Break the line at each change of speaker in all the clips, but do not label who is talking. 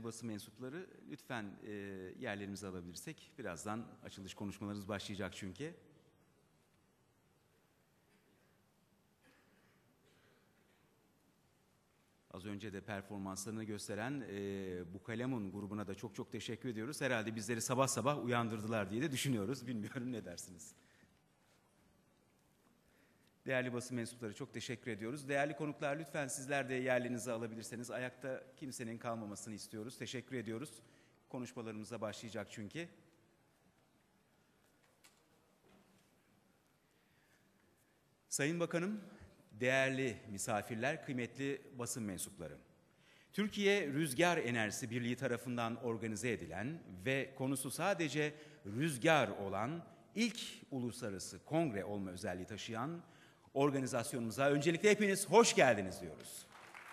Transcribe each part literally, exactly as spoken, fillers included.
basın mensupları, lütfen e, yerlerimizi alabilirsek. Birazdan açılış konuşmalarımız başlayacak çünkü. Az önce de performanslarını gösteren e, Bukalemun grubuna da çok çok teşekkür ediyoruz. Herhalde bizleri sabah sabah uyandırdılar diye de düşünüyoruz. Bilmiyorum, ne dersiniz? Değerli basın mensupları, çok teşekkür ediyoruz. Değerli konuklar, lütfen sizler de yerlerinizi alabilirseniz. Ayakta kimsenin kalmamasını istiyoruz. Teşekkür ediyoruz. Konuşmalarımıza başlayacak çünkü. Sayın Bakanım, değerli misafirler, kıymetli basın mensupları. Türkiye Rüzgar Enerjisi Birliği tarafından organize edilen ve konusu sadece rüzgar olan ilk uluslararası kongre olma özelliği taşıyan organizasyonumuza öncelikle hepiniz hoş geldiniz diyoruz.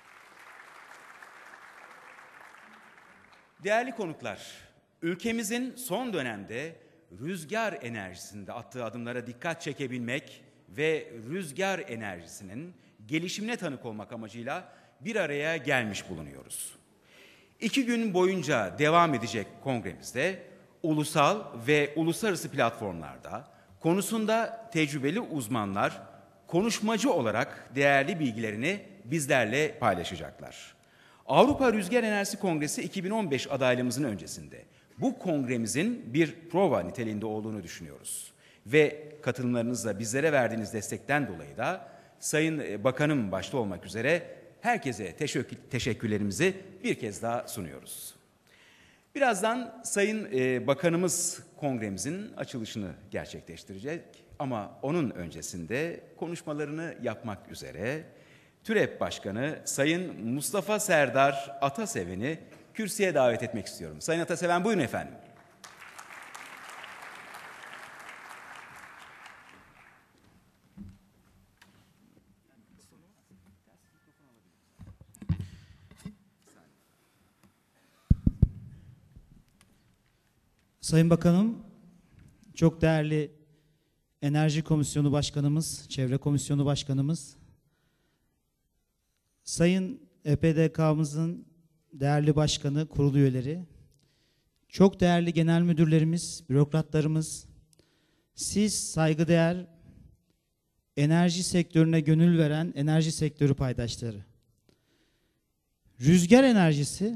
Değerli konuklar, ülkemizin son dönemde rüzgar enerjisinde attığı adımlara dikkat çekebilmek ve rüzgar enerjisinin gelişimine tanık olmak amacıyla bir araya gelmiş bulunuyoruz. İki gün boyunca devam edecek kongremizde ulusal ve uluslararası platformlarda konusunda tecrübeli uzmanlar konuşmacı olarak değerli bilgilerini bizlerle paylaşacaklar. Avrupa Rüzgar Enerjisi Kongresi iki bin on beş adaylığımızın öncesinde bu kongremizin bir prova niteliğinde olduğunu düşünüyoruz. Ve katılımlarınızla bizlere verdiğiniz destekten dolayı da Sayın Bakanım başta olmak üzere herkese teşekkür, teşekkürlerimizi bir kez daha sunuyoruz. Birazdan Sayın e, Bakanımız kongremizin açılışını gerçekleştirecek ama onun öncesinde konuşmalarını yapmak üzere TÜREP Başkanı Sayın Mustafa Serdar Ataseven'i kürsüye davet etmek istiyorum. Sayın Ataseven, buyurun efendim.
Sayın Bakanım, çok değerli Enerji Komisyonu Başkanımız, Çevre Komisyonu Başkanımız, Sayın E P D K'mızın değerli başkanı, kurul üyeleri, çok değerli genel müdürlerimiz, bürokratlarımız, siz saygıdeğer enerji sektörüne gönül veren enerji sektörü paydaşları. Rüzgar enerjisi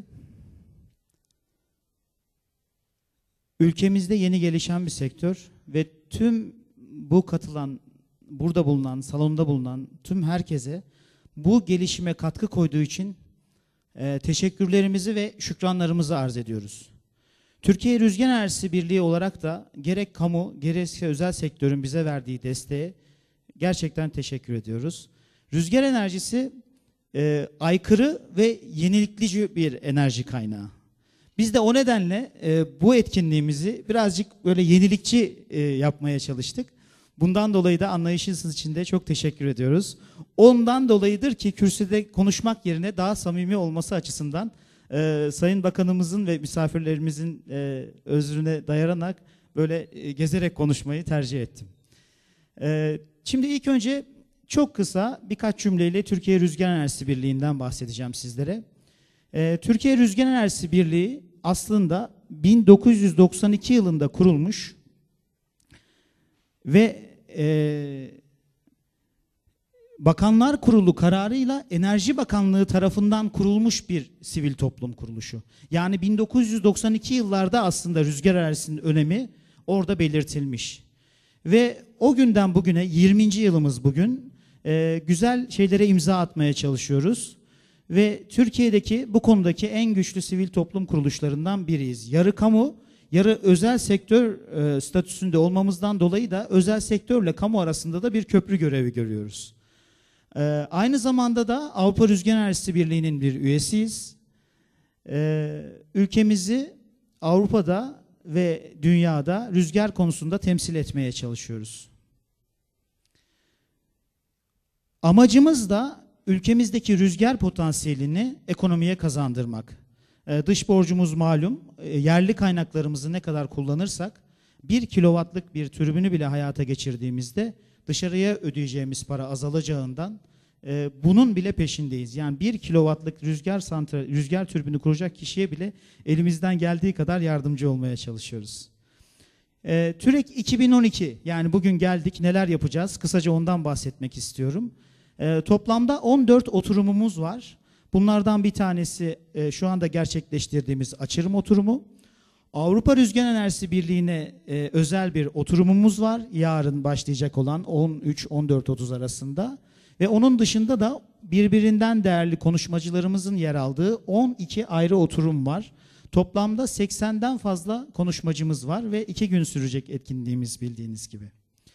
ülkemizde yeni gelişen bir sektör ve tüm bu katılan, burada bulunan, salonda bulunan tüm herkese bu gelişime katkı koyduğu için e, teşekkürlerimizi ve şükranlarımızı arz ediyoruz. Türkiye Rüzgar Enerjisi Birliği olarak da gerek kamu, gerekse özel sektörün bize verdiği desteğe gerçekten teşekkür ediyoruz. Rüzgar enerjisi e, aykırı ve yenilikçi bir enerji kaynağı. Biz de o nedenle e, bu etkinliğimizi birazcık böyle yenilikçi e, yapmaya çalıştık. Bundan dolayı da anlayışınız için de çok teşekkür ediyoruz. Ondan dolayıdır ki kürsüde konuşmak yerine daha samimi olması açısından e, Sayın Bakanımızın ve misafirlerimizin e, özrüne dayanarak böyle e, gezerek konuşmayı tercih ettim. E, şimdi ilk önce çok kısa birkaç cümleyle Türkiye Rüzgar Enerjisi Birliği'nden bahsedeceğim sizlere. E, Türkiye Rüzgar Enerjisi Birliği aslında bin dokuz yüz doksan iki yılında kurulmuş ve e, Bakanlar Kurulu kararıyla Enerji Bakanlığı tarafından kurulmuş bir sivil toplum kuruluşu. Yani bin dokuz yüz doksan iki yıllarda aslında rüzgar enerjisinin önemi orada belirtilmiş. Ve o günden bugüne yirminci yılımız bugün e, güzel şeylere imza atmaya çalışıyoruz. Ve Türkiye'deki bu konudaki en güçlü sivil toplum kuruluşlarından biriyiz. Yarı kamu, yarı özel sektör e, statüsünde olmamızdan dolayı da özel sektörle kamu arasında da bir köprü görevi görüyoruz. E, aynı zamanda da Avrupa Rüzgar Enerjisi Birliği'nin bir üyesiyiz. E, ülkemizi Avrupa'da ve dünyada rüzgar konusunda temsil etmeye çalışıyoruz. Amacımız da ülkemizdeki rüzgar potansiyelini ekonomiye kazandırmak. Ee, dış borcumuz malum, e, yerli kaynaklarımızı ne kadar kullanırsak bir kilowattlık bir türbünü bile hayata geçirdiğimizde dışarıya ödeyeceğimiz para azalacağından e, bunun bile peşindeyiz. Yani bir kilowattlık rüzgar santral, rüzgar türbünü kuracak kişiye bile elimizden geldiği kadar yardımcı olmaya çalışıyoruz. E, TÜREK iki bin on iki, yani bugün geldik, neler yapacağız? Kısaca ondan bahsetmek istiyorum. E, toplamda on dört oturumumuz var. Bunlardan bir tanesi e, şu anda gerçekleştirdiğimiz açılım oturumu. Avrupa Rüzgar Enerjisi Birliği'ne e, özel bir oturumumuz var. Yarın başlayacak olan on üç on dört otuz arasında. Ve onun dışında da birbirinden değerli konuşmacılarımızın yer aldığı on iki ayrı oturum var. Toplamda seksenden fazla konuşmacımız var ve iki gün sürecek etkinliğimiz, bildiğiniz gibi.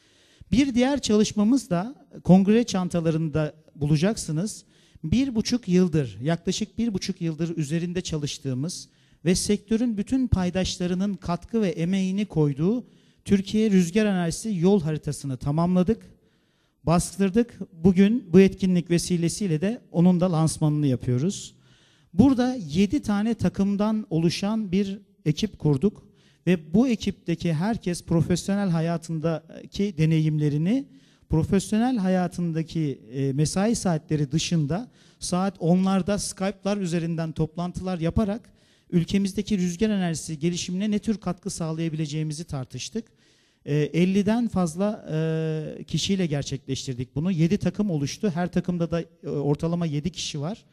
Bir diğer çalışmamız da kongre çantalarında bulacaksınız. Bir buçuk yıldır, yaklaşık bir buçuk yıldır üzerinde çalıştığımız ve sektörün bütün paydaşlarının katkı ve emeğini koyduğu Türkiye Rüzgar Enerjisi yol haritasını tamamladık, bastırdık. Bugün bu etkinlik vesilesiyle de onun da lansmanını yapıyoruz. Burada yedi tane takımdan oluşan bir ekip kurduk ve bu ekipteki herkes profesyonel hayatındaki deneyimlerini, profesyonel hayatındaki e, mesai saatleri dışında saat onlarda Skype'lar üzerinden toplantılar yaparak ülkemizdeki rüzgar enerjisi gelişimine ne tür katkı sağlayabileceğimizi tartıştık. E, elliden fazla e, kişiyle gerçekleştirdik bunu. yedi takım oluştu. Her takımda da e, ortalama yedi kişi var.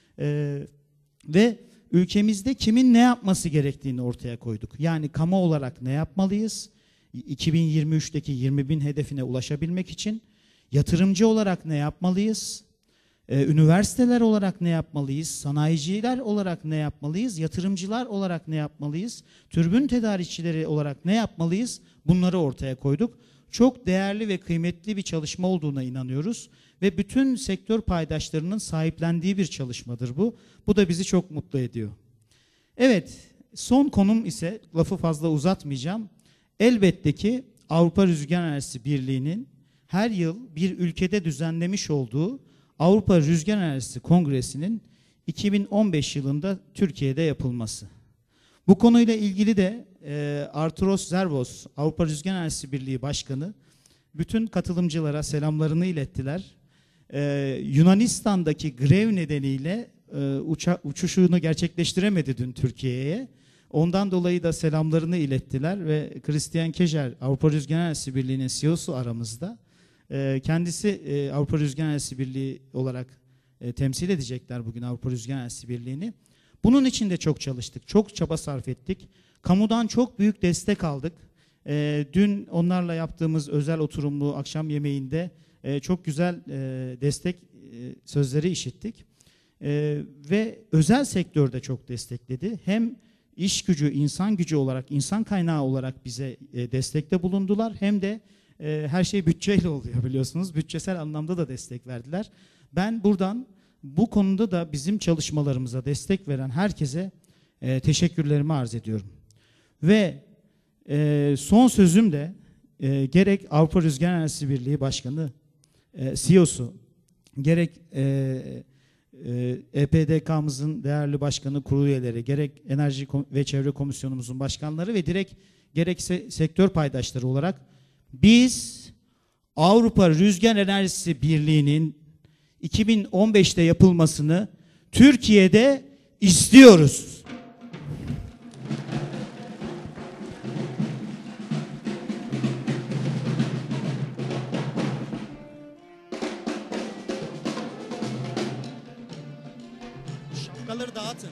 E, ve ülkemizde kimin ne yapması gerektiğini ortaya koyduk. Yani kamu olarak ne yapmalıyız? iki bin yirmi üçteki yirmi bin hedefine ulaşabilmek için yatırımcı olarak ne yapmalıyız? Ee, üniversiteler olarak ne yapmalıyız? Sanayiciler olarak ne yapmalıyız? Yatırımcılar olarak ne yapmalıyız? Türbün tedarikçileri olarak ne yapmalıyız? Bunları ortaya koyduk. Çok değerli ve kıymetli bir çalışma olduğuna inanıyoruz ve bütün sektör paydaşlarının sahiplendiği bir çalışmadır bu. Bu da bizi çok mutlu ediyor. Evet, son konum ise, lafı fazla uzatmayacağım. Elbette ki Avrupa Rüzgar Enerjisi Birliği'nin her yıl bir ülkede düzenlemiş olduğu Avrupa Rüzgar Enerjisi Kongresi'nin iki bin on beş yılında Türkiye'de yapılması. Bu konuyla ilgili de e, Arturos Zervos, Avrupa Rüzgar Enerjisi Birliği Başkanı, bütün katılımcılara selamlarını ilettiler. E, Yunanistan'daki grev nedeniyle e, uça, uçuşunu gerçekleştiremedi dün Türkiye'ye. Ondan dolayı da selamlarını ilettiler ve Christian Kejer, Avrupa Rüzgar Enerjisi Birliği'nin C E O'su aramızda. Kendisi Avrupa Rüzgar Enerjisi Birliği olarak temsil edecekler bugün Avrupa Rüzgar Enerjisi Birliği'ni. Bunun için de çok çalıştık, çok çaba sarf ettik. Kamudan çok büyük destek aldık. Dün onlarla yaptığımız özel oturumlu akşam yemeğinde çok güzel destek sözleri işittik. Ve özel sektör de çok destekledi. Hem iş gücü, insan gücü olarak, insan kaynağı olarak bize destekte bulundular. Hem de her şey bütçeyle oluyor biliyorsunuz. Bütçesel anlamda da destek verdiler. Ben buradan bu konuda da bizim çalışmalarımıza destek veren herkese teşekkürlerimi arz ediyorum. Ve son sözüm de gerek Avrupa Rüzgar Enerjisi Birliği Başkanı, C E O'su, gerek E P D K'mızın değerli başkanı, kurulu üyeleri, gerek Enerji ve Çevre Komisyonumuzun başkanları ve direkt gerekse sektör paydaşları olarak biz Avrupa Rüzgar Enerjisi Birliği'nin iki bin on beşte yapılmasını Türkiye'de istiyoruz.
Şapkaları dağıtın.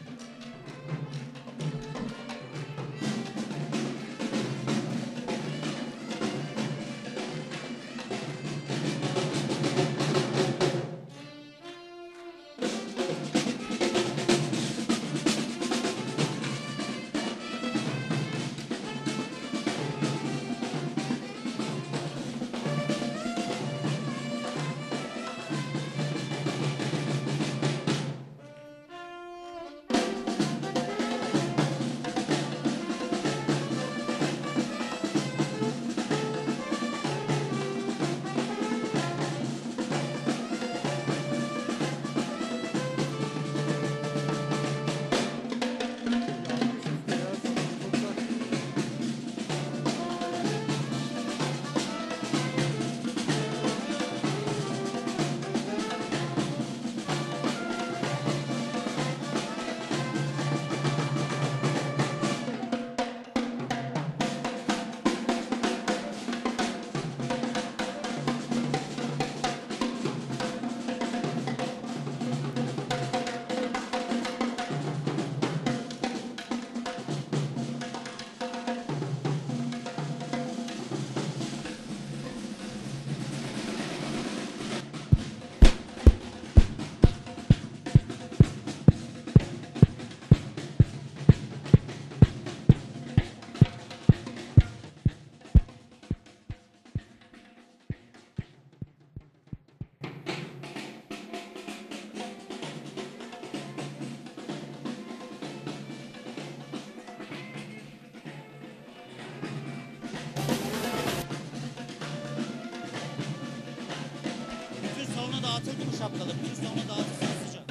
dağıtın bu şapkaları. Sonra dağıtın hızlıca.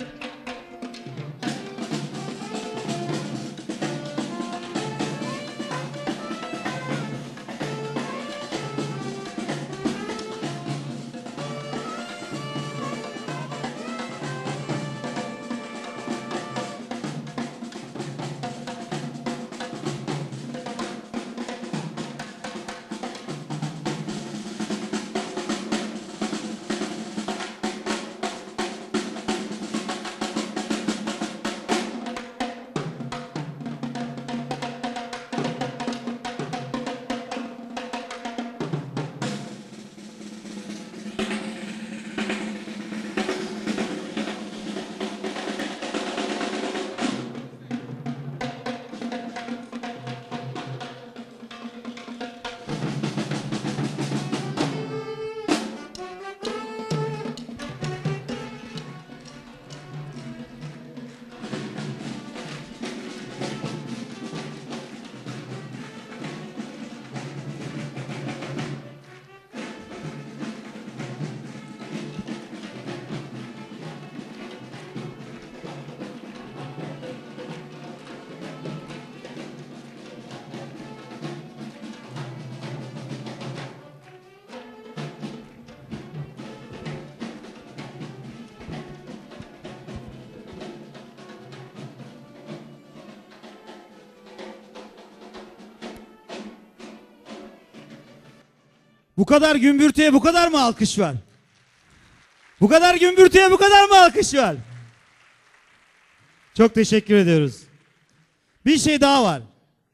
Bu kadar gümbürtüye bu kadar mı alkış var? Bu kadar gümbürtüye bu kadar mı alkış var? Çok teşekkür ediyoruz. Bir şey daha var.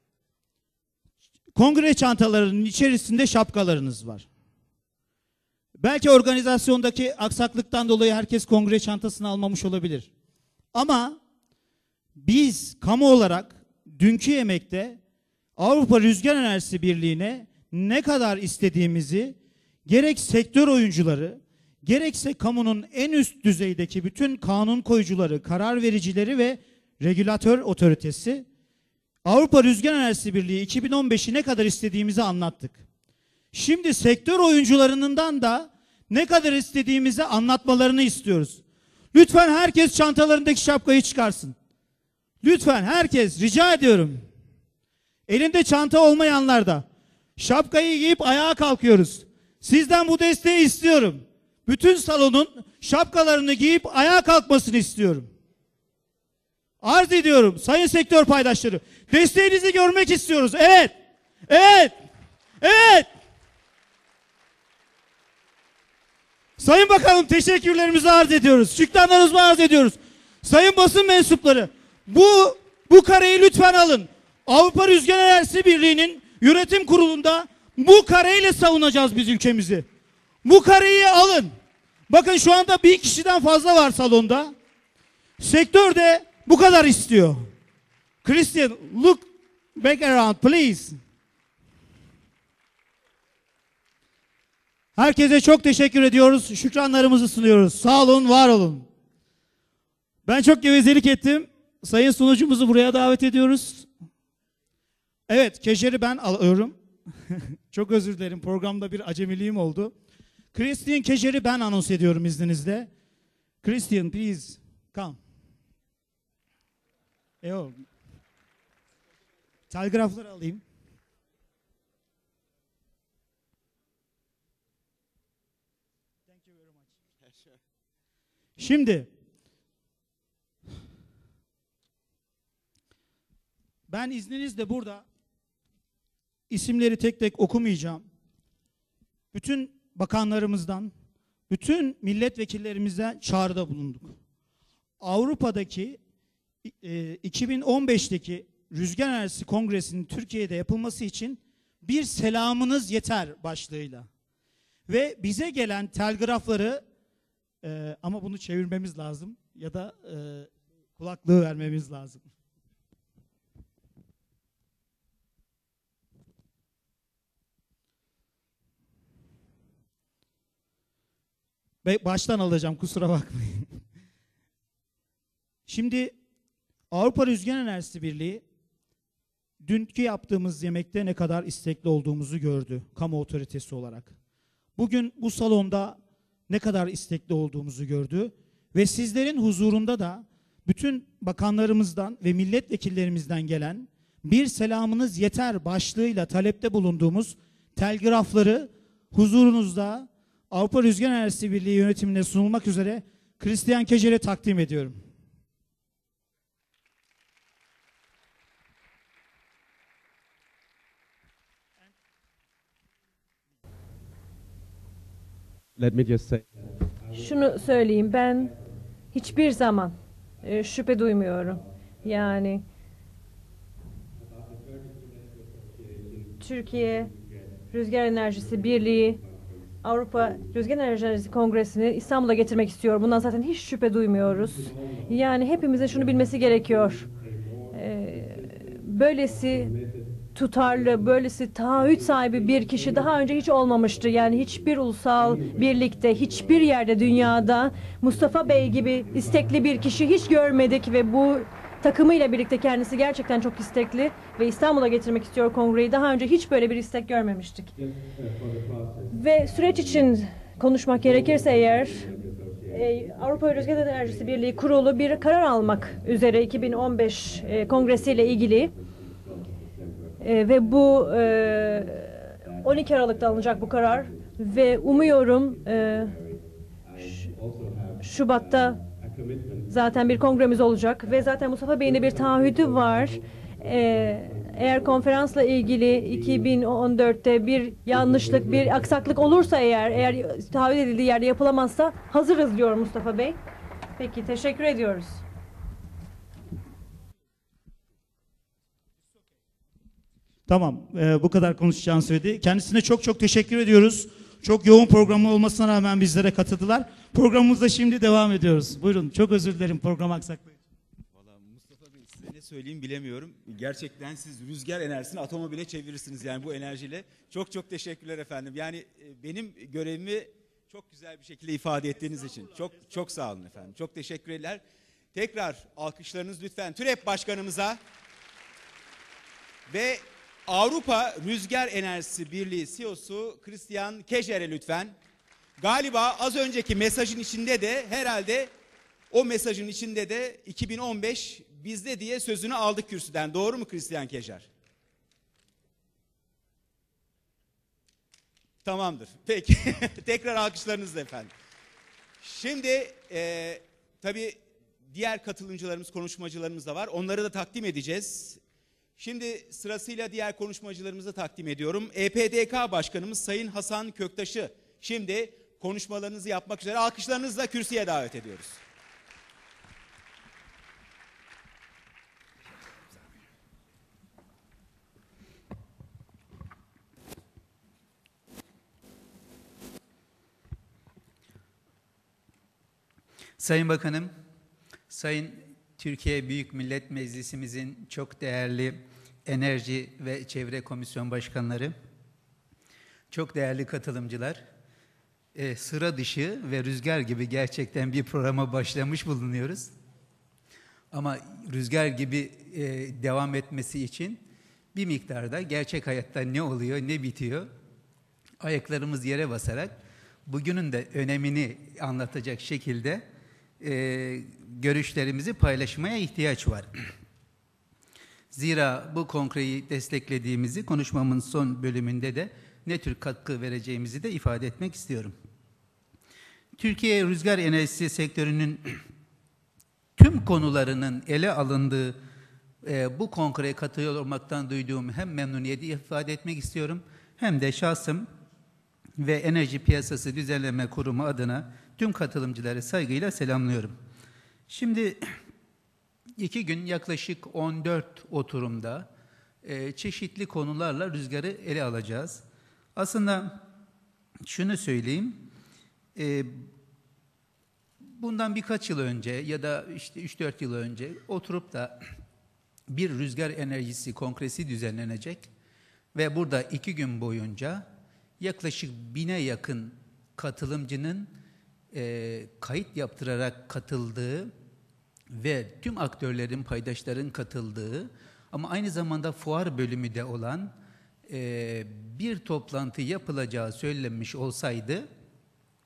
Kongre çantalarının içerisinde şapkalarınız var. Belki organizasyondaki aksaklıktan dolayı herkes kongre çantasını almamış olabilir. Ama biz kamu olarak dünkü yemekte Avrupa Rüzgar Enerjisi Birliği'ne ne kadar istediğimizi gerek sektör oyuncuları, gerekse kamunun en üst düzeydeki bütün kanun koyucuları, karar vericileri ve regülatör otoritesi Avrupa Rüzgar Enerjisi Birliği iki bin on beşi ne kadar istediğimizi anlattık. Şimdi sektör oyuncularından da ne kadar istediğimizi anlatmalarını istiyoruz. Lütfen herkes çantalarındaki şapkayı çıkarsın. Lütfen herkes, rica ediyorum. Elinde çanta olmayanlar da şapkayı giyip ayağa kalkıyoruz. Sizden bu desteği istiyorum. Bütün salonun şapkalarını giyip ayağa kalkmasını istiyorum. Arz ediyorum sayın sektör paydaşları. Desteğinizi görmek istiyoruz. Evet. Evet. Evet. Sayın Bakanım teşekkürlerimizi arz ediyoruz. Şükranlarımızı arz ediyoruz. Sayın basın mensupları bu bu kareyi lütfen alın. Avrupa Rüzgar Enerjisi Birliği'nin yönetim kurulunda bu kareyle savunacağız biz ülkemizi. Bu kareyi alın. Bakın şu anda bir kişiden fazla var salonda. Sektör de bu kadar istiyor. Christian, look back around please. Herkese çok teşekkür ediyoruz. Şükranlarımızı sunuyoruz. Sağ olun, var olun. Ben çok gevezelik ettim. Sayın sunucumuzu buraya davet ediyoruz. Evet, Keşer'i ben alıyorum. Çok özür dilerim. Programda bir acemiliğim oldu. Christian Keşer'i ben anons ediyorum izninizle. Christian, please come. Yo. Telgrafları alayım. Şimdi ben izninizle burada isimleri tek tek okumayacağım. Bütün bakanlarımızdan, bütün milletvekillerimizden çağrıda bulunduk. Avrupa'daki e, iki bin on beşteki Rüzgar Enerjisi Kongresi'nin Türkiye'de yapılması için bir selamınız yeter başlığıyla. Ve bize gelen telgrafları e, ama bunu çevirmemiz lazım ya da e, kulaklığı vermemiz lazım. Baştan alacağım, kusura bakmayın. Şimdi Avrupa Rüzgar Enerjisi Birliği dünkü yaptığımız yemekte ne kadar istekli olduğumuzu gördü kamu otoritesi olarak. Bugün bu salonda ne kadar istekli olduğumuzu gördü ve sizlerin huzurunda da bütün bakanlarımızdan ve milletvekillerimizden gelen bir selamınız yeter başlığıyla talepte bulunduğumuz telgrafları huzurunuzda Avrupa Rüzgar Enerjisi Birliği yönetimine sunulmak üzere Christian Kejer'e takdim ediyorum.
Let me just say,
Şunu söyleyeyim, ben hiçbir zaman e, şüphe duymuyorum. Yani Türkiye Rüzgar Enerjisi Birliği Avrupa Rüzgar Enerjisi Kongresi'ni İstanbul'a getirmek istiyor. Bundan zaten hiç şüphe duymuyoruz. Yani hepimizin şunu bilmesi gerekiyor. Ee, böylesi tutarlı, böylesi taahhüt sahibi bir kişi daha önce hiç olmamıştı. Yani hiçbir ulusal birlikte, hiçbir yerde dünyada Mustafa Bey gibi istekli bir kişi hiç görmedik ve bu takımıyla birlikte kendisi gerçekten çok istekli ve İstanbul'a getirmek istiyor kongreyi. Daha önce hiç böyle bir istek görmemiştik. Ve süreç için konuşmak gerekirse eğer e, Avrupa Rüzgar Enerjisi Birliği Kurulu bir karar almak üzere iki bin on beş e, kongresiyle ilgili e, ve bu e, on iki Aralık'ta alınacak bu karar ve umuyorum e, Şubat'ta zaten bir kongremiz olacak ve zaten Mustafa Bey'in de bir taahhüdü var. Ee, eğer konferansla ilgili iki bin on dörtte bir yanlışlık, bir aksaklık olursa eğer, eğer taahhüt edildiği yerde yapılamazsa hazırız diyor Mustafa Bey. Peki, teşekkür ediyoruz.
Tamam, e, bu kadar konuşacağını söyledi. Kendisine çok çok teşekkür ediyoruz. Çok yoğun programı olmasına rağmen bizlere katıldılar. Programımızda şimdi devam ediyoruz. Buyurun, çok özür dilerim program aksaklığı.
Vallahi Mustafa Bey, size ne söyleyeyim bilemiyorum. Gerçekten siz rüzgar enerjisini atoma bile çevirirsiniz yani bu enerjiyle. Çok çok teşekkürler efendim. Yani e, benim görevimi çok güzel bir şekilde ifade ettiğiniz için. Çok çok sağ olun efendim. Çok teşekkürler. Tekrar alkışlarınız lütfen TÜREP Başkanımıza ve Avrupa Rüzgar Enerjisi Birliği C E O'su Christian Kejer'e lütfen. Galiba az önceki mesajın içinde de herhalde o mesajın içinde de iki bin on beş bizde diye sözünü aldık kürsüden. Doğru mu Christian Kejer? Tamamdır. Peki. Tekrar alkışlarınızla efendim. Şimdi e, tabii diğer katılımcılarımız, konuşmacılarımız da var. Onları da takdim edeceğiz. Şimdi sırasıyla diğer konuşmacılarımızı takdim ediyorum. E P D K Başkanımız Sayın Hasan Köktaş'ı şimdi konuşmalarınızı yapmak üzere alkışlarınızla kürsüye davet ediyoruz.
Sayın Bakanım, Sayın Türkiye Büyük Millet Meclisimizin çok değerli Enerji ve Çevre Komisyon Başkanları, çok değerli katılımcılar, e, sıra dışı ve rüzgar gibi gerçekten bir programa başlamış bulunuyoruz. Ama rüzgar gibi e, devam etmesi için bir miktarda gerçek hayatta ne oluyor, ne bitiyor, ayaklarımız yere basarak bugünün de önemini anlatacak şekilde e, görüşlerimizi paylaşmaya ihtiyaç var. Zira bu kongreyi desteklediğimizi konuşmamın son bölümünde de ne tür katkı vereceğimizi de ifade etmek istiyorum. Türkiye rüzgar enerjisi sektörünün tüm konularının ele alındığı e, bu kongreye katılıyor olmaktan duyduğum hem memnuniyeti ifade etmek istiyorum hem de şahsım ve Enerji Piyasası Düzenleme Kurumu adına tüm katılımcıları saygıyla selamlıyorum. Şimdi iki gün yaklaşık on dört oturumda e, çeşitli konularla rüzgarı ele alacağız. Aslında şunu söyleyeyim, e, bundan birkaç yıl önce ya da işte üç dört yıl önce oturup da bir rüzgar enerjisi kongresi düzenlenecek ve burada iki gün boyunca yaklaşık bine yakın katılımcının e, kayıt yaptırarak katıldığı ve tüm aktörlerin, paydaşların katıldığı ama aynı zamanda fuar bölümü de olan e, bir toplantı yapılacağı söylenmiş olsaydı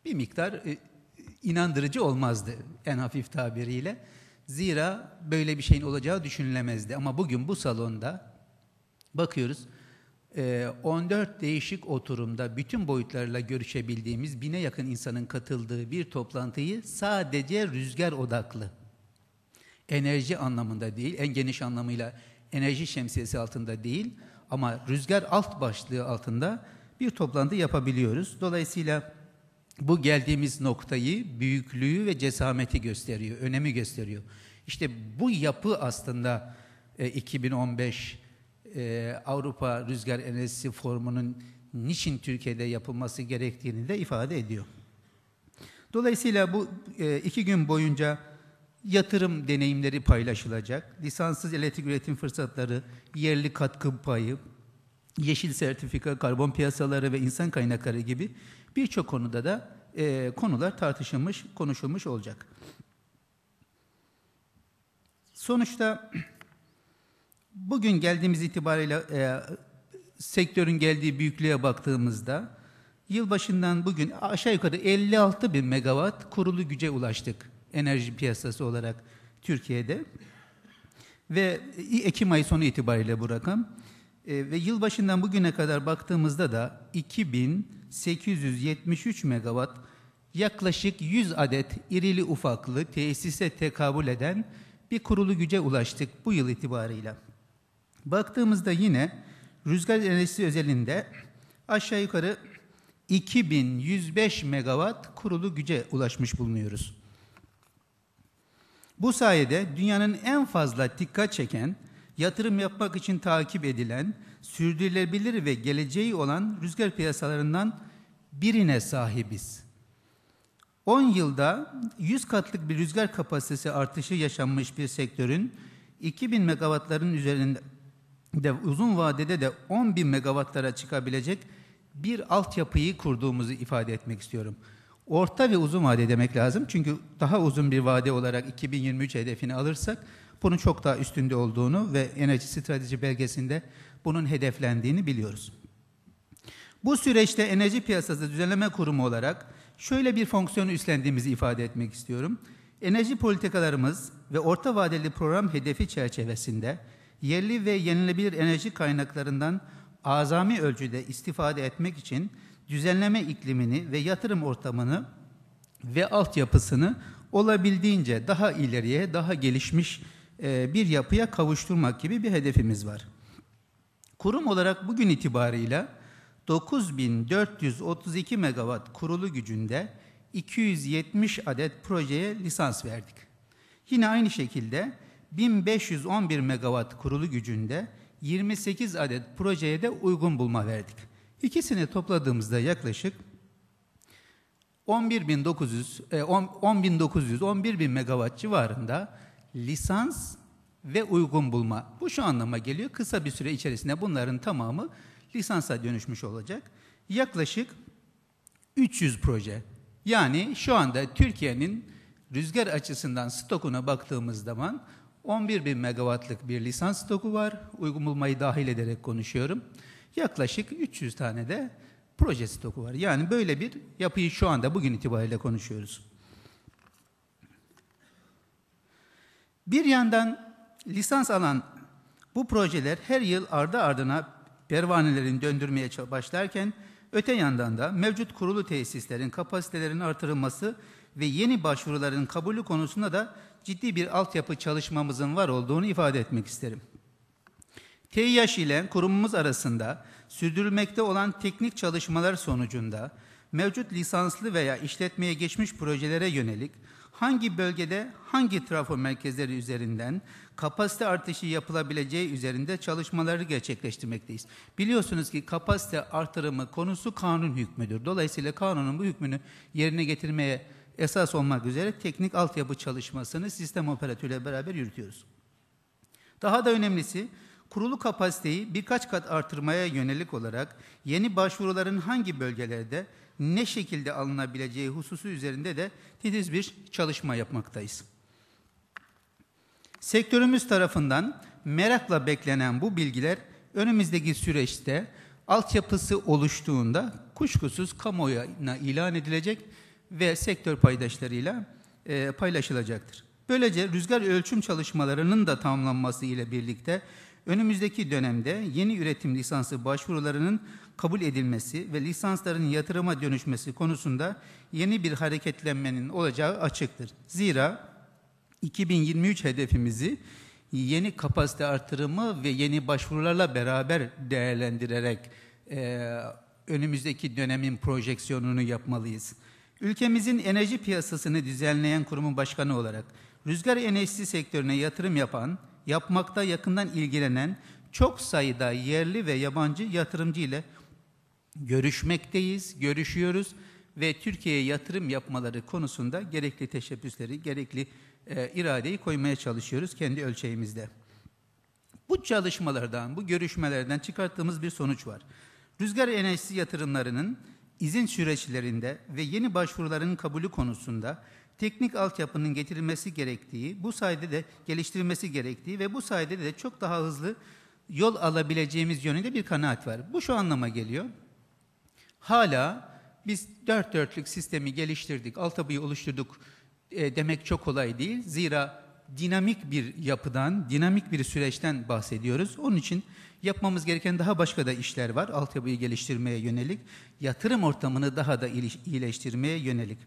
bir miktar e, inandırıcı olmazdı en hafif tabiriyle. Zira böyle bir şeyin olacağı düşünülemezdi. Ama bugün bu salonda bakıyoruz, e, on dört değişik oturumda bütün boyutlarla görüşebildiğimiz bine yakın insanın katıldığı bir toplantıyı sadece rüzgar odaklı, enerji anlamında değil, en geniş anlamıyla enerji şemsiyesi altında değil ama rüzgar alt başlığı altında bir toplantı yapabiliyoruz. Dolayısıyla bu geldiğimiz noktayı, büyüklüğü ve cesameti gösteriyor, önemi gösteriyor. İşte bu yapı aslında e, iki bin on beş e, Avrupa Rüzgar Enerjisi Forumu'nun niçin Türkiye'de yapılması gerektiğini de ifade ediyor. Dolayısıyla bu e, iki gün boyunca yatırım deneyimleri paylaşılacak, lisanssız elektrik üretim fırsatları, yerli katkı payı, yeşil sertifika, karbon piyasaları ve insan kaynakları gibi birçok konuda da e, konular tartışılmış, konuşulmuş olacak. Sonuçta bugün geldiğimiz itibariyle e, sektörün geldiği büyüklüğe baktığımızda yılbaşından bugün aşağı yukarı elli altı bin megawatt kurulu güce ulaştık enerji piyasası olarak Türkiye'de. Ve Ekim ayı sonu itibariyle bu rakam. E, ve yılbaşından bugüne kadar baktığımızda da iki bin sekiz yüz yetmiş üç megawatt, yaklaşık yüz adet irili ufaklı tesise tekabül eden bir kurulu güce ulaştık bu yıl itibarıyla. Baktığımızda yine rüzgar enerjisi özelinde aşağı yukarı iki bin yüz beş megawatt kurulu güce ulaşmış bulunuyoruz. Bu sayede dünyanın en fazla dikkat çeken, yatırım yapmak için takip edilen, sürdürülebilir ve geleceği olan rüzgar piyasalarından birine sahibiz. on yılda yüz katlık bir rüzgar kapasitesi artışı yaşanmış bir sektörün iki bin megawattların üzerinde de uzun vadede de on bin megawattlara çıkabilecek bir altyapıyı kurduğumuzu ifade etmek istiyorum. Orta ve uzun vade demek lazım. Çünkü daha uzun bir vade olarak iki bin yirmi üç hedefini alırsak bunun çok daha üstünde olduğunu ve enerji strateji belgesinde bunun hedeflendiğini biliyoruz. Bu süreçte Enerji Piyasası Düzenleme Kurumu olarak şöyle bir fonksiyonu üstlendiğimizi ifade etmek istiyorum. Enerji politikalarımız ve orta vadeli program hedefi çerçevesinde yerli ve yenilebilir enerji kaynaklarından azami ölçüde istifade etmek için düzenleme iklimini ve yatırım ortamını ve altyapısını olabildiğince daha ileriye, daha gelişmiş bir yapıya kavuşturmak gibi bir hedefimiz var. Kurum olarak bugün itibarıyla dokuz bin dört yüz otuz iki megawatt kurulu gücünde iki yüz yetmiş adet projeye lisans verdik. Yine aynı şekilde bin beş yüz on bir megawatt kurulu gücünde yirmi sekiz adet projeye de uygun bulma verdik. İkisini topladığımızda yaklaşık on bir bin dokuz yüz, on bin dokuz yüz, on bir bin megawatt civarında lisans ve uygun bulma. Bu şu anlama geliyor. Kısa bir süre içerisinde bunların tamamı lisansa dönüşmüş olacak. Yaklaşık üç yüz proje. Yani şu anda Türkiye'nin rüzgar açısından stokuna baktığımız zaman on bir bin megawattlık bir lisans stoku var. Uygun bulmayı dahil ederek konuşuyorum. Yaklaşık üç yüz tane de proje stoku var. Yani böyle bir yapıyı şu anda bugün itibariyle konuşuyoruz. Bir yandan lisans alan bu projeler her yıl ardı ardına pervanelerini döndürmeye başlarken öte yandan da mevcut kurulu tesislerin kapasitelerinin artırılması ve yeni başvuruların kabulü konusunda da ciddi bir altyapı çalışmamızın var olduğunu ifade etmek isterim. TİAŞ ile kurumumuz arasında sürdürülmekte olan teknik çalışmalar sonucunda mevcut lisanslı veya işletmeye geçmiş projelere yönelik hangi bölgede hangi trafo merkezleri üzerinden kapasite artışı yapılabileceği üzerinde çalışmaları gerçekleştirmekteyiz. Biliyorsunuz ki kapasite artırımı konusu kanun hükmüdür. Dolayısıyla kanunun bu hükmünü yerine getirmeye esas olmak üzere teknik altyapı çalışmasını sistem operatörüyle beraber yürütüyoruz. Daha da önemlisi, kurulu kapasiteyi birkaç kat artırmaya yönelik olarak yeni başvuruların hangi bölgelerde ne şekilde alınabileceği hususu üzerinde de titiz bir çalışma yapmaktayız. Sektörümüz tarafından merakla beklenen bu bilgiler önümüzdeki süreçte altyapısı oluştuğunda kuşkusuz kamuoyuna ilan edilecek ve sektör paydaşlarıyla e, paylaşılacaktır. Böylece rüzgar ölçüm çalışmalarının da tamamlanması ile birlikte önümüzdeki dönemde yeni üretim lisansı başvurularının kabul edilmesi ve lisansların yatırıma dönüşmesi konusunda yeni bir hareketlenmenin olacağı açıktır. Zira iki bin yirmi üç hedefimizi yeni kapasite artırımı ve yeni başvurularla beraber değerlendirerek e, önümüzdeki dönemin projeksiyonunu yapmalıyız. Ülkemizin enerji piyasasını düzenleyen kurumun başkanı olarak rüzgar enerjisi sektörüne yatırım yapan, yapmakta yakından ilgilenen çok sayıda yerli ve yabancı yatırımcı ile görüşmekteyiz, görüşüyoruz ve Türkiye'ye yatırım yapmaları konusunda gerekli teşebbüsleri, gerekli e, iradeyi koymaya çalışıyoruz kendi ölçeğimizde. Bu çalışmalardan, bu görüşmelerden çıkarttığımız bir sonuç var. Rüzgar enerjisi yatırımlarının izin süreçlerinde ve yeni başvuruların kabulü konusunda teknik altyapının getirilmesi gerektiği, bu sayede de geliştirilmesi gerektiği ve bu sayede de çok daha hızlı yol alabileceğimiz yönünde bir kanaat var. Bu şu anlama geliyor. Hala biz dört dörtlük sistemi geliştirdik, altyapıyı oluşturduk e, demek çok kolay değil. Zira dinamik bir yapıdan, dinamik bir süreçten bahsediyoruz. Onun için yapmamız gereken daha başka da işler var. Altyapıyı geliştirmeye yönelik, yatırım ortamını daha da iyileştirmeye yönelik.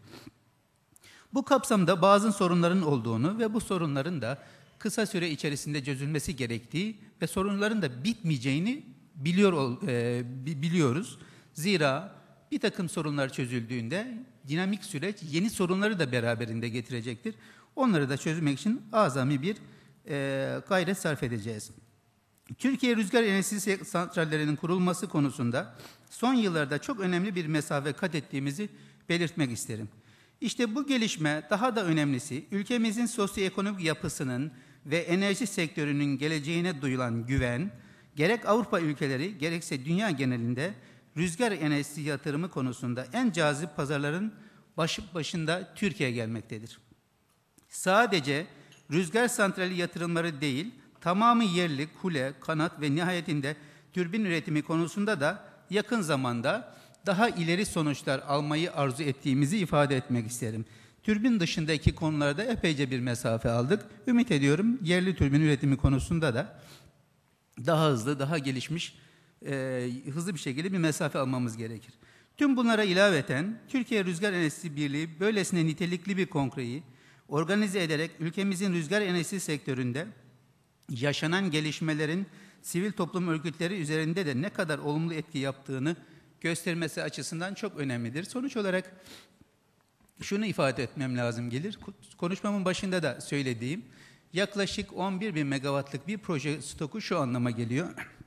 Bu kapsamda bazı sorunların olduğunu ve bu sorunların da kısa süre içerisinde çözülmesi gerektiği ve sorunların da bitmeyeceğini biliyor e, biliyoruz. Zira bir takım sorunlar çözüldüğünde dinamik süreç yeni sorunları da beraberinde getirecektir. Onları da çözmek için azami bir e, gayret sarf edeceğiz. Türkiye rüzgar enerjisi santrallerinin kurulması konusunda son yıllarda çok önemli bir mesafe kat ettiğimizi belirtmek isterim. İşte bu gelişme daha da önemlisi ülkemizin sosyoekonomik yapısının ve enerji sektörünün geleceğine duyulan güven, gerek Avrupa ülkeleri gerekse dünya genelinde rüzgar enerjisi yatırımı konusunda en cazip pazarların başı başında Türkiye gelmektedir. Sadece rüzgar santrali yatırımları değil, tamamı yerli, kule, kanat ve nihayetinde türbin üretimi konusunda da yakın zamanda daha ileri sonuçlar almayı arzu ettiğimizi ifade etmek isterim. Türbin dışındaki konularda epeyce bir mesafe aldık. Ümit ediyorum yerli türbin üretimi konusunda da daha hızlı, daha gelişmiş, e, hızlı bir şekilde bir mesafe almamız gerekir. Tüm bunlara ilaveten Türkiye Rüzgar Enerjisi Birliği böylesine nitelikli bir kongreyi organize ederek ülkemizin rüzgar enerjisi sektöründe yaşanan gelişmelerin sivil toplum örgütleri üzerinde de ne kadar olumlu etki yaptığını göstermesi açısından çok önemlidir. Sonuç olarak şunu ifade etmem lazım gelir. Konuşmamın başında da söylediğim yaklaşık on bir bin megawattlık bir proje stoku şu anlama geliyor.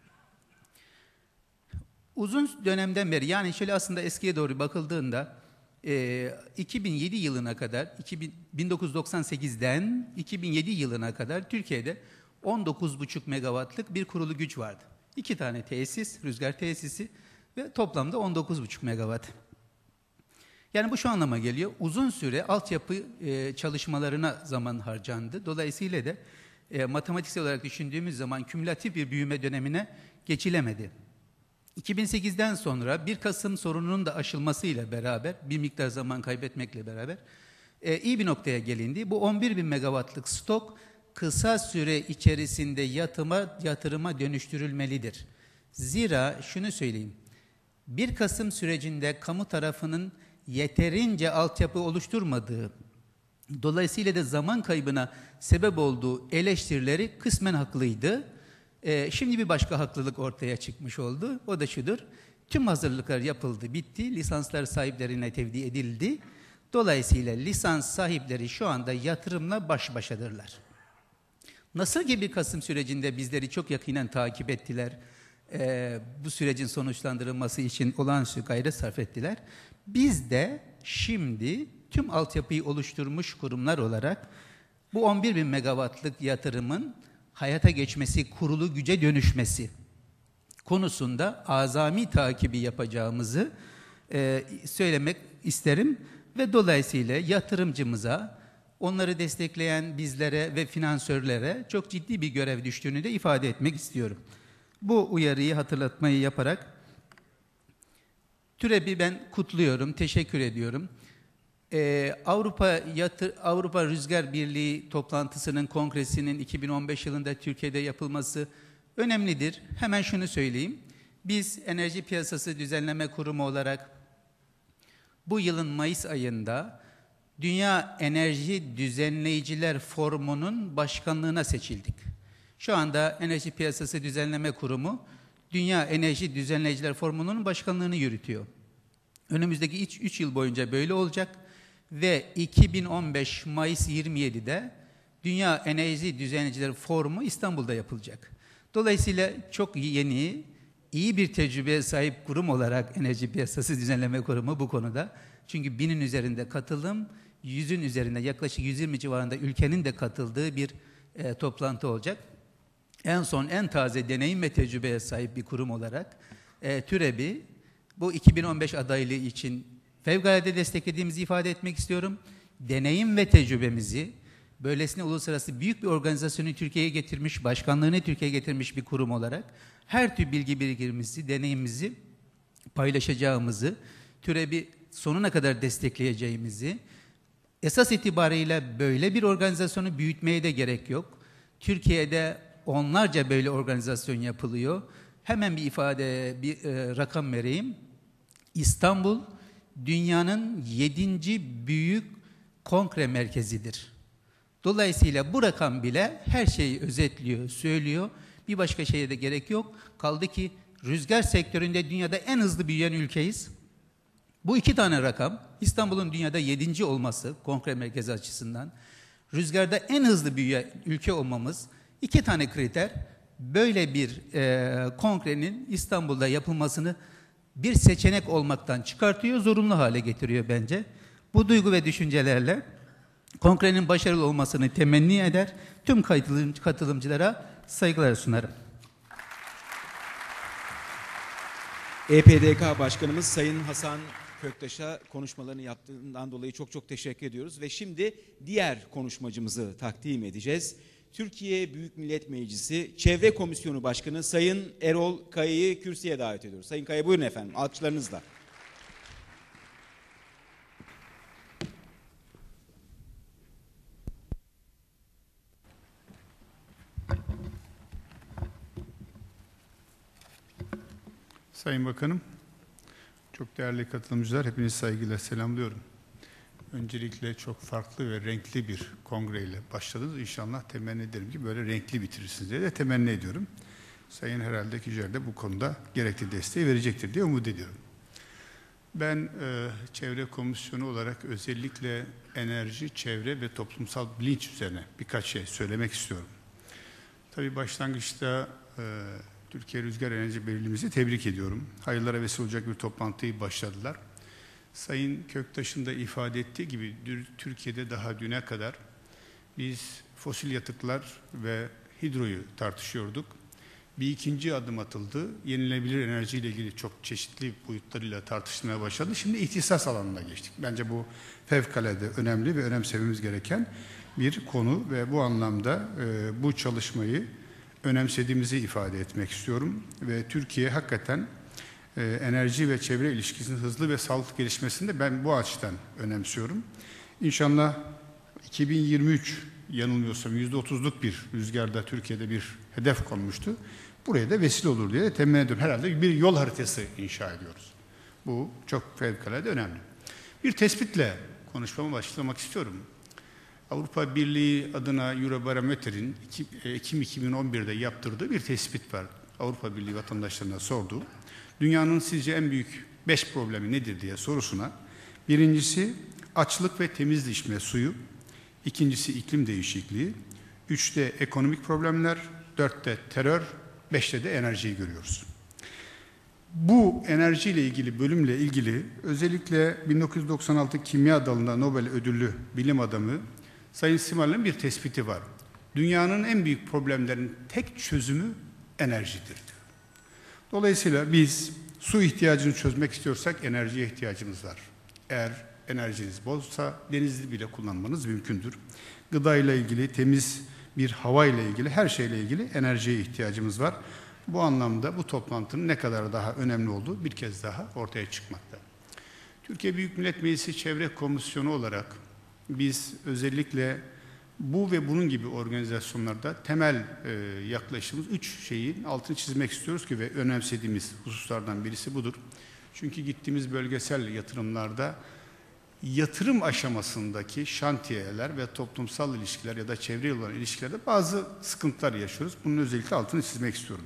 Uzun dönemden beri yani şöyle aslında eskiye doğru bakıldığında e, iki bin yedi yılına kadar bin dokuz yüz doksan sekizden iki bin yedi yılına kadar Türkiye'de on dokuz buçuk megawattlık bir kurulu güç vardı. İki tane tesis, rüzgar tesisi ve toplamda on dokuz buçuk megawatt. Yani bu şu anlama geliyor. Uzun süre altyapı e, çalışmalarına zaman harcandı. Dolayısıyla da e, matematiksel olarak düşündüğümüz zaman kümülatif bir büyüme dönemine geçilemedi. iki bin sekizden sonra bir Kasım sorununun da aşılmasıyla beraber, bir miktar zaman kaybetmekle beraber e, iyi bir noktaya gelindi. Bu on bir bin megawattlık stok kısa süre içerisinde yatıma, yatırıma dönüştürülmelidir. Zira şunu söyleyeyim, bir Kasım sürecinde kamu tarafının yeterince altyapı oluşturmadığı, dolayısıyla da zaman kaybına sebep olduğu eleştirileri kısmen haklıydı. Ee, şimdi bir başka haklılık ortaya çıkmış oldu. O da şudur, tüm hazırlıklar yapıldı, bitti, lisanslar sahiplerine tevdi edildi. Dolayısıyla lisans sahipleri şu anda yatırımla baş başadırlar. Nasıl ki bir Kasım sürecinde bizleri çok yakinen takip ettiler, e, bu sürecin sonuçlandırılması için olağanüstü gayret sarf ettiler. Biz de şimdi tüm altyapıyı oluşturmuş kurumlar olarak bu on bir bin megawattlık yatırımın hayata geçmesi, kurulu güce dönüşmesi konusunda azami takibi yapacağımızı e, söylemek isterim ve dolayısıyla yatırımcımıza, onları destekleyen bizlere ve finansörlere çok ciddi bir görev düştüğünü de ifade etmek istiyorum. Bu uyarıyı hatırlatmayı yaparak TÜREB'i ben kutluyorum, teşekkür ediyorum. Ee, Avrupa Yatır, Avrupa Rüzgar Birliği toplantısının, kongresinin iki bin on beş yılında Türkiye'de yapılması önemlidir. Hemen şunu söyleyeyim. Biz Enerji Piyasası Düzenleme Kurumu olarak bu yılın Mayıs ayında Dünya Enerji Düzenleyiciler Forumu'nun başkanlığına seçildik. Şu anda Enerji Piyasası Düzenleme Kurumu Dünya Enerji Düzenleyiciler Forumu'nun başkanlığını yürütüyor. Önümüzdeki üç yıl boyunca böyle olacak ve iki bin on beş Mayıs yirmi yedi'de Dünya Enerji Düzenleyiciler Forumu İstanbul'da yapılacak. Dolayısıyla çok yeni, iyi bir tecrübeye sahip kurum olarak Enerji Piyasası Düzenleme Kurumu bu konuda. Çünkü binin üzerinde katılım, yüzün üzerinde yaklaşık yüz yirmi civarında ülkenin de katıldığı bir e, toplantı olacak. En son en taze deneyim ve tecrübeye sahip bir kurum olarak e, TÜREB'i bu iki bin on beş adaylığı için fevkalade desteklediğimizi ifade etmek istiyorum. Deneyim ve tecrübemizi böylesine uluslararası büyük bir organizasyonu Türkiye'ye getirmiş, başkanlığını Türkiye'ye getirmiş bir kurum olarak her tür bilgi birikimimizi, deneyimimizi paylaşacağımızı, TÜREB'i sonuna kadar destekleyeceğimizi, esas itibariyle böyle bir organizasyonu büyütmeye de gerek yok. Türkiye'de onlarca böyle organizasyon yapılıyor. Hemen bir ifade, bir e, rakam vereyim. İstanbul, dünyanın yedinci büyük kongre merkezidir. Dolayısıyla bu rakam bile her şeyi özetliyor, söylüyor. Bir başka şeye de gerek yok. Kaldı ki rüzgar sektöründe dünyada en hızlı büyüyen ülkeyiz. Bu iki tane rakam, İstanbul'un dünyada yedinci olması kongre merkezi açısından, rüzgarda en hızlı büyüyen ülke olmamız, iki tane kriter, böyle bir e, kongrenin İstanbul'da yapılmasını bir seçenek olmaktan çıkartıyor, zorunlu hale getiriyor bence. Bu duygu ve düşüncelerle kongrenin başarılı olmasını temenni eder, tüm katılım, katılımcılara saygılar sunarım.
E P D K Başkanımız Sayın Hasan Köktaş'a konuşmalarını yaptığından dolayı çok çok teşekkür ediyoruz. Ve şimdi diğer konuşmacımızı takdim edeceğiz. Türkiye Büyük Millet Meclisi Çevre Komisyonu Başkanı Sayın Erol Kaya'yı kürsüye davet ediyoruz. Sayın Kaya buyurun efendim, alkışlarınızla.
Sayın Bakanım, çok değerli katılımcılar, hepinizi saygıyla selamlıyorum. Öncelikle çok farklı ve renkli bir kongreyle başladınız. İnşallah temenni ederim ki böyle renkli bitirirsiniz diye de temenni ediyorum. Sayın herhalde Kücer de bu konuda gerekli desteği verecektir diye umut ediyorum. Ben e, Çevre Komisyonu olarak özellikle enerji, çevre ve toplumsal bilinç üzerine birkaç şey söylemek istiyorum. Tabii başlangıçta e, Türkiye Rüzgar Enerji Birliğimizi tebrik ediyorum. Hayırlara vesile olacak bir toplantıyı başladılar. Sayın Köktaş'ın da ifade ettiği gibi Türkiye'de daha düne kadar biz fosil yakıtlar ve hidroyu tartışıyorduk. Bir ikinci adım atıldı. Yenilenebilir enerjiyle ilgili çok çeşitli boyutlarıyla tartışmaya başladı. Şimdi ihtisas alanına geçtik. Bence bu fevkalade önemli ve önemsememiz gereken bir konu ve bu anlamda e, bu çalışmayı önemsediğimizi ifade etmek istiyorum. Ve Türkiye hakikaten e, enerji ve çevre ilişkisinin hızlı ve sağlıklı gelişmesini de ben bu açıdan önemsiyorum. İnşallah iki bin yirmi üç yanılmıyorsam yüzde otuzluk bir rüzgarda Türkiye'de bir hedef konmuştu. Buraya da vesile olur diye de temenni ediyorum. Herhalde bir yol haritası inşa ediyoruz. Bu çok fevkalade önemli. Bir tespitle konuşmama başlamak istiyorum. Avrupa Birliği adına Eurobarometer'in Ekim iki bin on bir'de yaptırdığı bir tespit var. Avrupa Birliği vatandaşlarına sorduğu. Dünyanın sizce en büyük beş problemi nedir diye sorusuna. Birincisi açlık ve temiz içme suyu. İkincisi iklim değişikliği. Üçte ekonomik problemler. Dörtte terör. Beşte de enerjiyi görüyoruz. Bu enerjiyle ilgili bölümle ilgili özellikle bin dokuz yüz doksan altı kimya dalında Nobel ödüllü bilim adamı Sayın Simal'ın bir tespiti var. Dünyanın en büyük problemlerinin tek çözümü enerjidir diyor. Dolayısıyla biz su ihtiyacını çözmek istiyorsak enerjiye ihtiyacımız var. Eğer enerjiniz bozsa denizi bile kullanmanız mümkündür. Gıda ile ilgili, temiz bir hava ile ilgili, her şeyle ilgili enerjiye ihtiyacımız var. Bu anlamda bu toplantının ne kadar daha önemli olduğu bir kez daha ortaya çıkmakta. Türkiye Büyük Millet Meclisi Çevre Komisyonu olarak biz özellikle bu ve bunun gibi organizasyonlarda temel e, yaklaşımımız üç şeyin altını çizmek istiyoruz ki ve önemsediğimiz hususlardan birisi budur. Çünkü gittiğimiz bölgesel yatırımlarda yatırım aşamasındaki şantiyeler ve toplumsal ilişkiler ya da çevreyle olan ilişkilerde bazı sıkıntılar yaşıyoruz. Bunun özellikle altını çizmek istiyorum.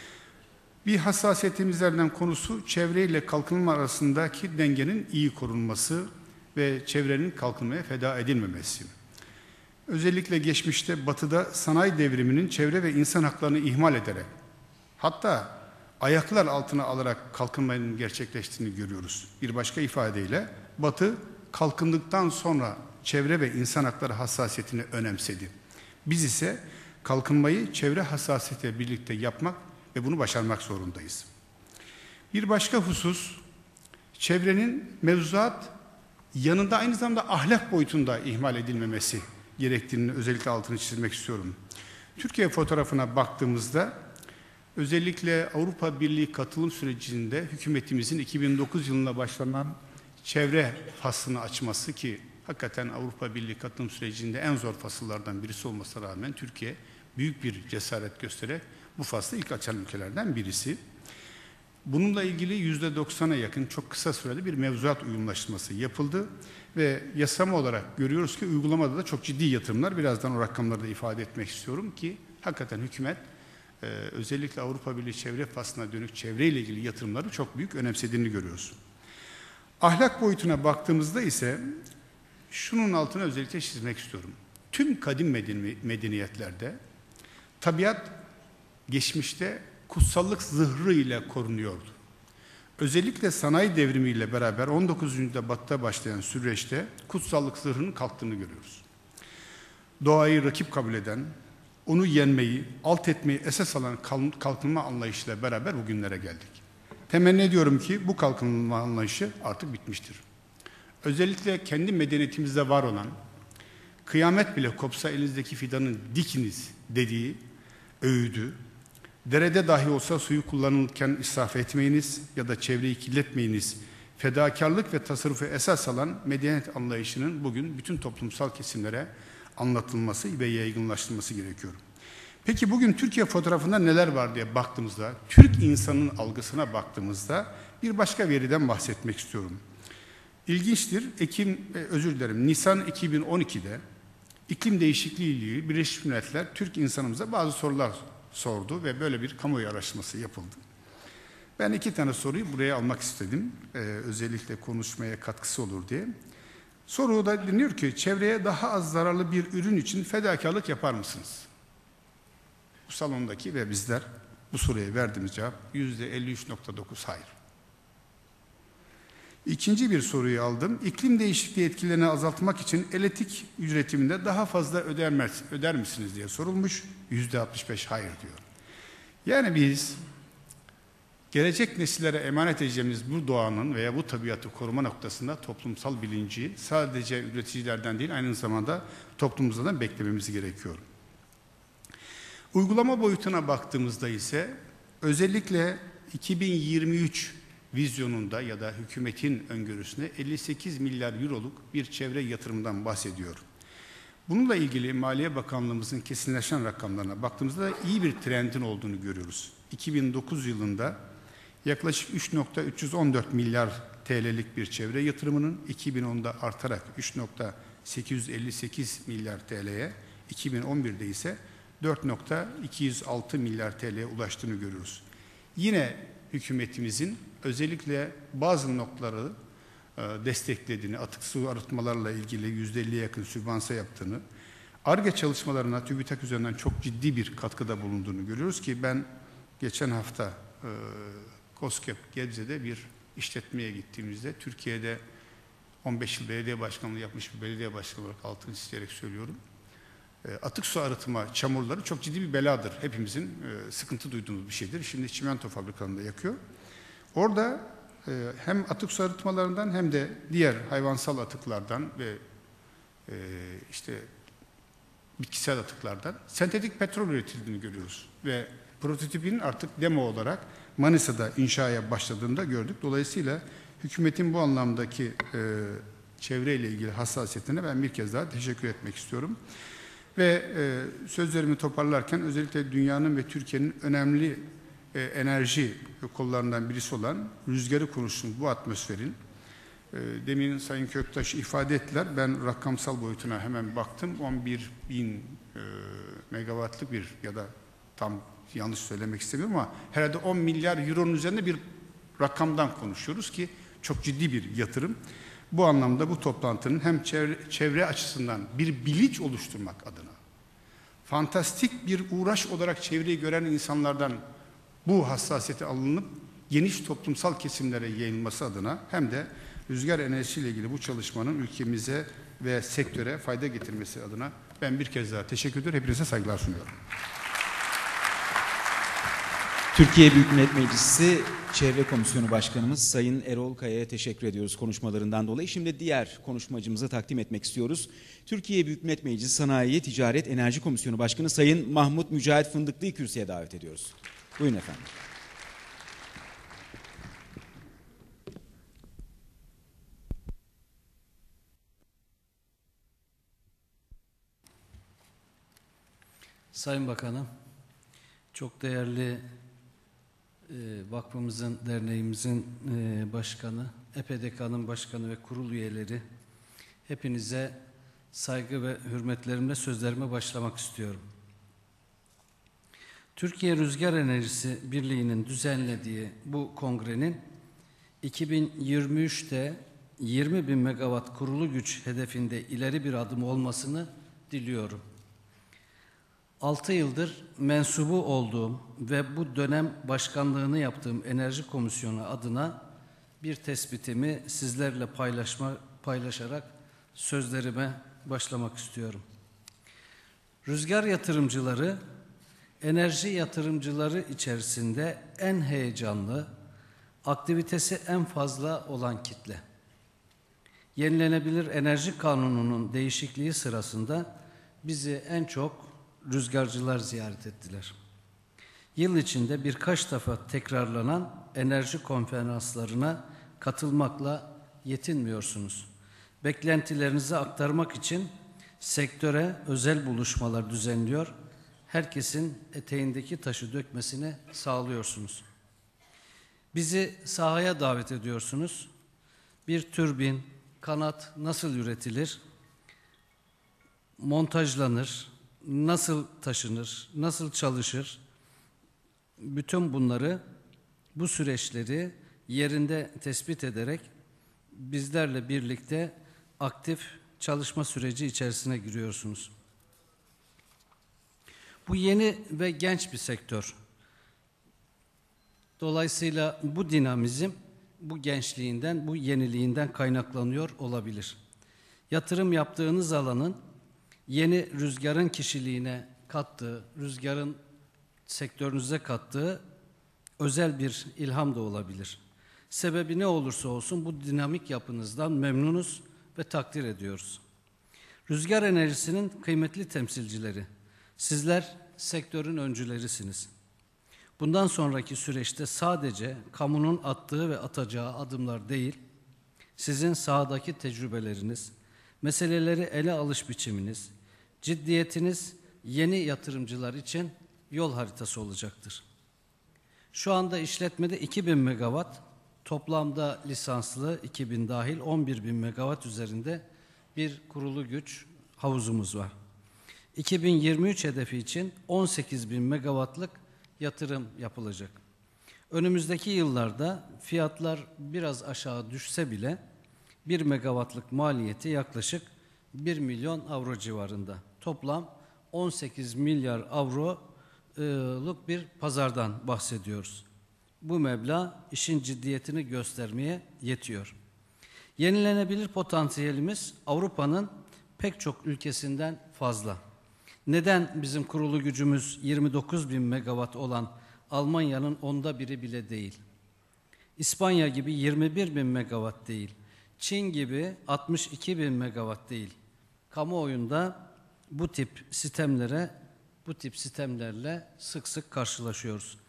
Bir hassasiyetimizlerden konusu çevreyle kalkınma arasındaki dengenin iyi korunması ve çevrenin kalkınmaya feda edilmemesi. Özellikle geçmişte Batı'da sanayi devriminin çevre ve insan haklarını ihmal ederek, hatta ayaklar altına alarak kalkınmanın gerçekleştiğini görüyoruz. Bir başka ifadeyle Batı kalkındıktan sonra çevre ve insan hakları hassasiyetini önemsedi. Biz ise kalkınmayı çevre hassasiyetiyle birlikte yapmak ve bunu başarmak zorundayız. Bir başka husus, çevrenin mevzuat yanında aynı zamanda ahlak boyutunda ihmal edilmemesi gerektiğini özellikle altını çizmek istiyorum. Türkiye fotoğrafına baktığımızda özellikle Avrupa Birliği katılım sürecinde hükümetimizin iki bin dokuz yılında başlanan çevre faslını açması ki hakikaten Avrupa Birliği katılım sürecinde en zor fasıllardan birisi olmasına rağmen Türkiye büyük bir cesaret göstererek bu faslı ilk açan ülkelerden birisi. Bununla ilgili yüzde doksana yakın çok kısa sürede bir mevzuat uyumlaştırması yapıldı ve yasama olarak görüyoruz ki uygulamada da çok ciddi yatırımlar, birazdan o rakamları da ifade etmek istiyorum ki hakikaten hükümet e, özellikle Avrupa Birliği çevre faslına dönük çevreyle ilgili yatırımları çok büyük önemsediğini görüyoruz. Ahlak boyutuna baktığımızda ise şunun altına özellikle çizmek istiyorum. Tüm kadim medeniyetlerde tabiat geçmişte kutsallık zırhı ile korunuyordu. Özellikle sanayi devrimiyle beraber on dokuzuncu yüzyılda Batı'da başlayan süreçte kutsallık zırhının kalktığını görüyoruz. Doğayı rakip kabul eden, onu yenmeyi, alt etmeyi esas alan kalkınma anlayışıyla beraber bugünlere geldik. Temenni ediyorum ki bu kalkınma anlayışı artık bitmiştir. Özellikle kendi medeniyetimizde var olan, kıyamet bile kopsa elinizdeki fidanın dikiniz dediği öğüdü, derede dahi olsa suyu kullanırken israf etmeyiniz ya da çevreyi kirletmeyiniz, fedakarlık ve tasarrufu esas alan medeniyet anlayışının bugün bütün toplumsal kesimlere anlatılması ve yaygınlaştırılması gerekiyor. Peki bugün Türkiye fotoğrafında neler var diye baktığımızda, Türk insanının algısına baktığımızda bir başka veriden bahsetmek istiyorum. İlginçtir, Ekim, özür dilerim, Nisan iki bin on iki'de iklim değişikliği ile ilgili Birleşmiş Milletler Türk insanımıza bazı sorular sordu ve böyle bir kamuoyu araştırması yapıldı. Ben iki tane soruyu buraya almak istedim. Ee, özellikle konuşmaya katkısı olur diye. Soru da dinliyor ki çevreye daha az zararlı bir ürün için fedakarlık yapar mısınız? Bu salondaki ve bizler bu soruya verdiğimiz cevap yüzde elli üç nokta dokuz hayır. İkinci bir soruyu aldım. İklim değişikliği etkilerini azaltmak için elektrik üretiminde daha fazla öder, öder misiniz diye sorulmuş. yüzde altmış beş hayır diyor. Yani biz gelecek nesillere emanet edeceğimiz bu doğanın veya bu tabiatı koruma noktasında toplumsal bilinci sadece üreticilerden değil aynı zamanda toplumumuzdan beklememiz gerekiyor. Uygulama boyutuna baktığımızda ise özellikle iki bin yirmi üç vizyonunda ya da hükümetin öngörüsünde elli sekiz milyar euroluk bir çevre yatırımından bahsediyor. Bununla ilgili Maliye Bakanlığımızın kesinleşen rakamlarına baktığımızda iyi bir trendin olduğunu görüyoruz. iki bin dokuz yılında yaklaşık üç nokta üç yüz on dört milyar T L'lik bir çevre yatırımının iki bin onda artarak üç nokta sekiz yüz elli sekiz milyar T L'ye, iki bin on bir'de ise dört nokta iki yüz altı milyar T L'ye ulaştığını görüyoruz. Yine hükümetimizin özellikle bazı noktaları desteklediğini, atık su arıtmalarla ilgili yüzde elli'ye yakın sübvanse yaptığını, Ar-Ge çalışmalarına TÜBİTAK üzerinden çok ciddi bir katkıda bulunduğunu görüyoruz ki ben geçen hafta e, KOSGEB Gebze'de bir işletmeye gittiğimizde Türkiye'de on beş yıl belediye başkanlığı yapmış bir belediye başkanı olarak altını çizerek söylüyorum. E, atık su arıtma çamurları çok ciddi bir beladır. Hepimizin e, sıkıntı duyduğumuz bir şeydir. Şimdi çimento fabrikalarında yakıyor. Orada e, hem atık su arıtmalarından hem de diğer hayvansal atıklardan ve e, işte bitkisel atıklardan sentetik petrol üretildiğini görüyoruz. Ve prototipinin artık demo olarak Manisa'da inşaya başladığında gördük. Dolayısıyla hükümetin bu anlamdaki e, çevreyle ilgili hassasiyetine ben bir kez daha teşekkür etmek istiyorum. Ve e, sözlerimi toparlarken özellikle dünyanın ve Türkiye'nin önemli e, enerji kollarından birisi olan rüzgarı konuştuğumuz bu atmosferin, e, demin Sayın Köktaş ifade ettiler, ben rakamsal boyutuna hemen baktım, on bir bin e, megawattlık bir ya da tam yanlış söylemek istemiyorum ama herhalde on milyar euronun üzerinde bir rakamdan konuşuyoruz ki çok ciddi bir yatırım. Bu anlamda bu toplantının hem çevre, çevre açısından bir bilinç oluşturmak adına, fantastik bir uğraş olarak çevreyi gören insanlardan bu hassasiyeti alınıp geniş toplumsal kesimlere yayılması adına hem de rüzgar enerjisiyle ilgili bu çalışmanın ülkemize ve sektöre fayda getirmesi adına ben bir kez daha teşekkür ediyorum. Hepinize saygılar sunuyorum.
Türkiye Büyük Millet Meclisi Çevre Komisyonu Başkanımız Sayın Erol Kaya'ya teşekkür ediyoruz konuşmalarından dolayı. Şimdi diğer konuşmacımızı takdim etmek istiyoruz. Türkiye Büyük Millet Meclisi Sanayi, Ticaret, Enerji Komisyonu Başkanı Sayın Mahmut Mücahit Fındıklı'yı kürsüye davet ediyoruz. Buyurun efendim.
Sayın Bakanım, çok değerli e, vakfımızın, derneğimizin e, başkanı, E P D K'nın başkanı ve kurul üyeleri, hepinize saygı ve hürmetlerimle sözlerime başlamak istiyorum. Türkiye Rüzgar Enerjisi Birliği'nin düzenlediği bu kongrenin iki bin yirmi üçte yirmi bin megawatt kurulu güç hedefinde ileri bir adım olmasını diliyorum. altı yıldır mensubu olduğum ve bu dönem başkanlığını yaptığım Enerji Komisyonu adına bir tespitimi sizlerle paylaşma, paylaşarak sözlerime başlamak istiyorum. Rüzgar yatırımcıları, enerji yatırımcıları içerisinde en heyecanlı, aktivitesi en fazla olan kitle. Yenilenebilir Enerji Kanunu'nun değişikliği sırasında bizi en çok rüzgarcılar ziyaret ettiler. Yıl içinde birkaç defa tekrarlanan enerji konferanslarına katılmakla yetinmiyorsunuz. Beklentilerinizi aktarmak için sektöre özel buluşmalar düzenliyor, herkesin eteğindeki taşı dökmesini sağlıyorsunuz. Bizi sahaya davet ediyorsunuz. Bir türbin, kanat nasıl üretilir, montajlanır, nasıl taşınır, nasıl çalışır, bütün bunları, bu süreçleri yerinde tespit ederek bizlerle birlikte aktif çalışma süreci içerisine giriyorsunuz. Bu yeni ve genç bir sektör. Dolayısıyla bu dinamizm, bu gençliğinden, bu yeniliğinden kaynaklanıyor olabilir. Yatırım yaptığınız alanın yeni rüzgarın kişiliğine kattığı, rüzgarın sektörünüze kattığı özel bir ilham da olabilir. Sebebi ne olursa olsun bu dinamik yapınızdan memnunuz ve takdir ediyoruz. Rüzgar enerjisinin kıymetli temsilcileri, sizler sektörün öncülerisiniz. Bundan sonraki süreçte sadece kamunun attığı ve atacağı adımlar değil, sizin sahadaki tecrübeleriniz, meseleleri ele alış biçiminiz, ciddiyetiniz yeni yatırımcılar için yol haritası olacaktır. Şu anda işletmede iki bin megawatt, toplamda lisanslı iki bin dahil on bir bin megawatt üzerinde bir kurulu güç havuzumuz var. iki bin yirmi üç hedefi için on sekiz bin megawattlık yatırım yapılacak. Önümüzdeki yıllarda fiyatlar biraz aşağı düşse bile bir megawattlık maliyeti yaklaşık bir milyon avro civarında. Toplam on sekiz milyar avroluk bir pazardan bahsediyoruz. Bu meblağ işin ciddiyetini göstermeye yetiyor. Yenilenebilir potansiyelimiz Avrupa'nın pek çok ülkesinden fazla. Neden bizim kurulu gücümüz yirmi dokuz bin megawatt olan Almanya'nın onda biri bile değil? İspanya gibi yirmi bir bin megawatt değil. Çin gibi altmış iki bin megawatt değil. Kamuoyunda bu tip sistemlere, bu tip sistemlerle sık sık karşılaşıyoruz.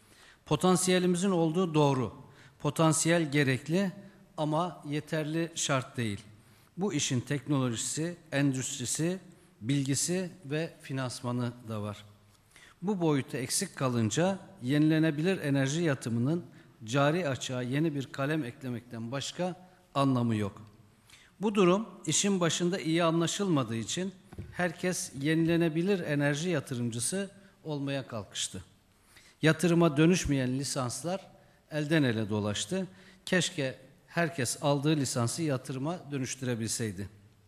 Potansiyelimizin olduğu doğru. Potansiyel gerekli ama yeterli şart değil. Bu işin teknolojisi, endüstrisi, bilgisi ve finansmanı da var. Bu boyutu eksik kalınca yenilenebilir enerji yatırımının cari açığa yeni bir kalem eklemekten başka anlamı yok. Bu durum işin başında iyi anlaşılmadığı için herkes yenilenebilir enerji yatırımcısı olmaya kalkıştı. Yatırıma dönüşmeyen lisanslar elden ele dolaştı. Keşke herkes aldığı lisansı yatırıma dönüştürebilseydi.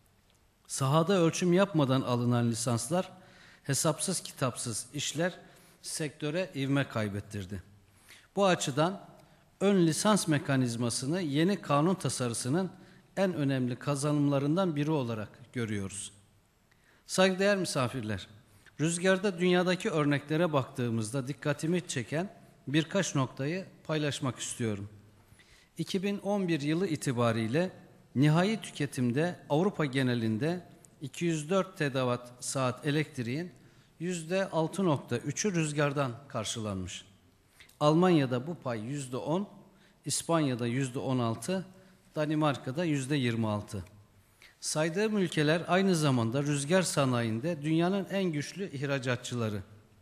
Sahada ölçüm yapmadan alınan lisanslar hesapsız kitapsız işler sektöre ivme kaybettirdi. Bu açıdan ön lisans mekanizmasını yeni kanun tasarısının en önemli kazanımlarından biri olarak görüyoruz. Saygıdeğer misafirler, rüzgarda dünyadaki örneklere baktığımızda dikkatimi çeken birkaç noktayı paylaşmak istiyorum. iki bin on bir yılı itibariyle nihai tüketimde Avrupa genelinde iki yüz dört terawatt saat elektriğin yüzde altı nokta üçü rüzgardan karşılanmış. Almanya'da bu pay yüzde on, İspanya'da yüzde on altı, Danimarka'da yüzde yirmi altı. Saydığım ülkeler aynı zamanda rüzgar sanayinde dünyanın en güçlü ihracatçıları.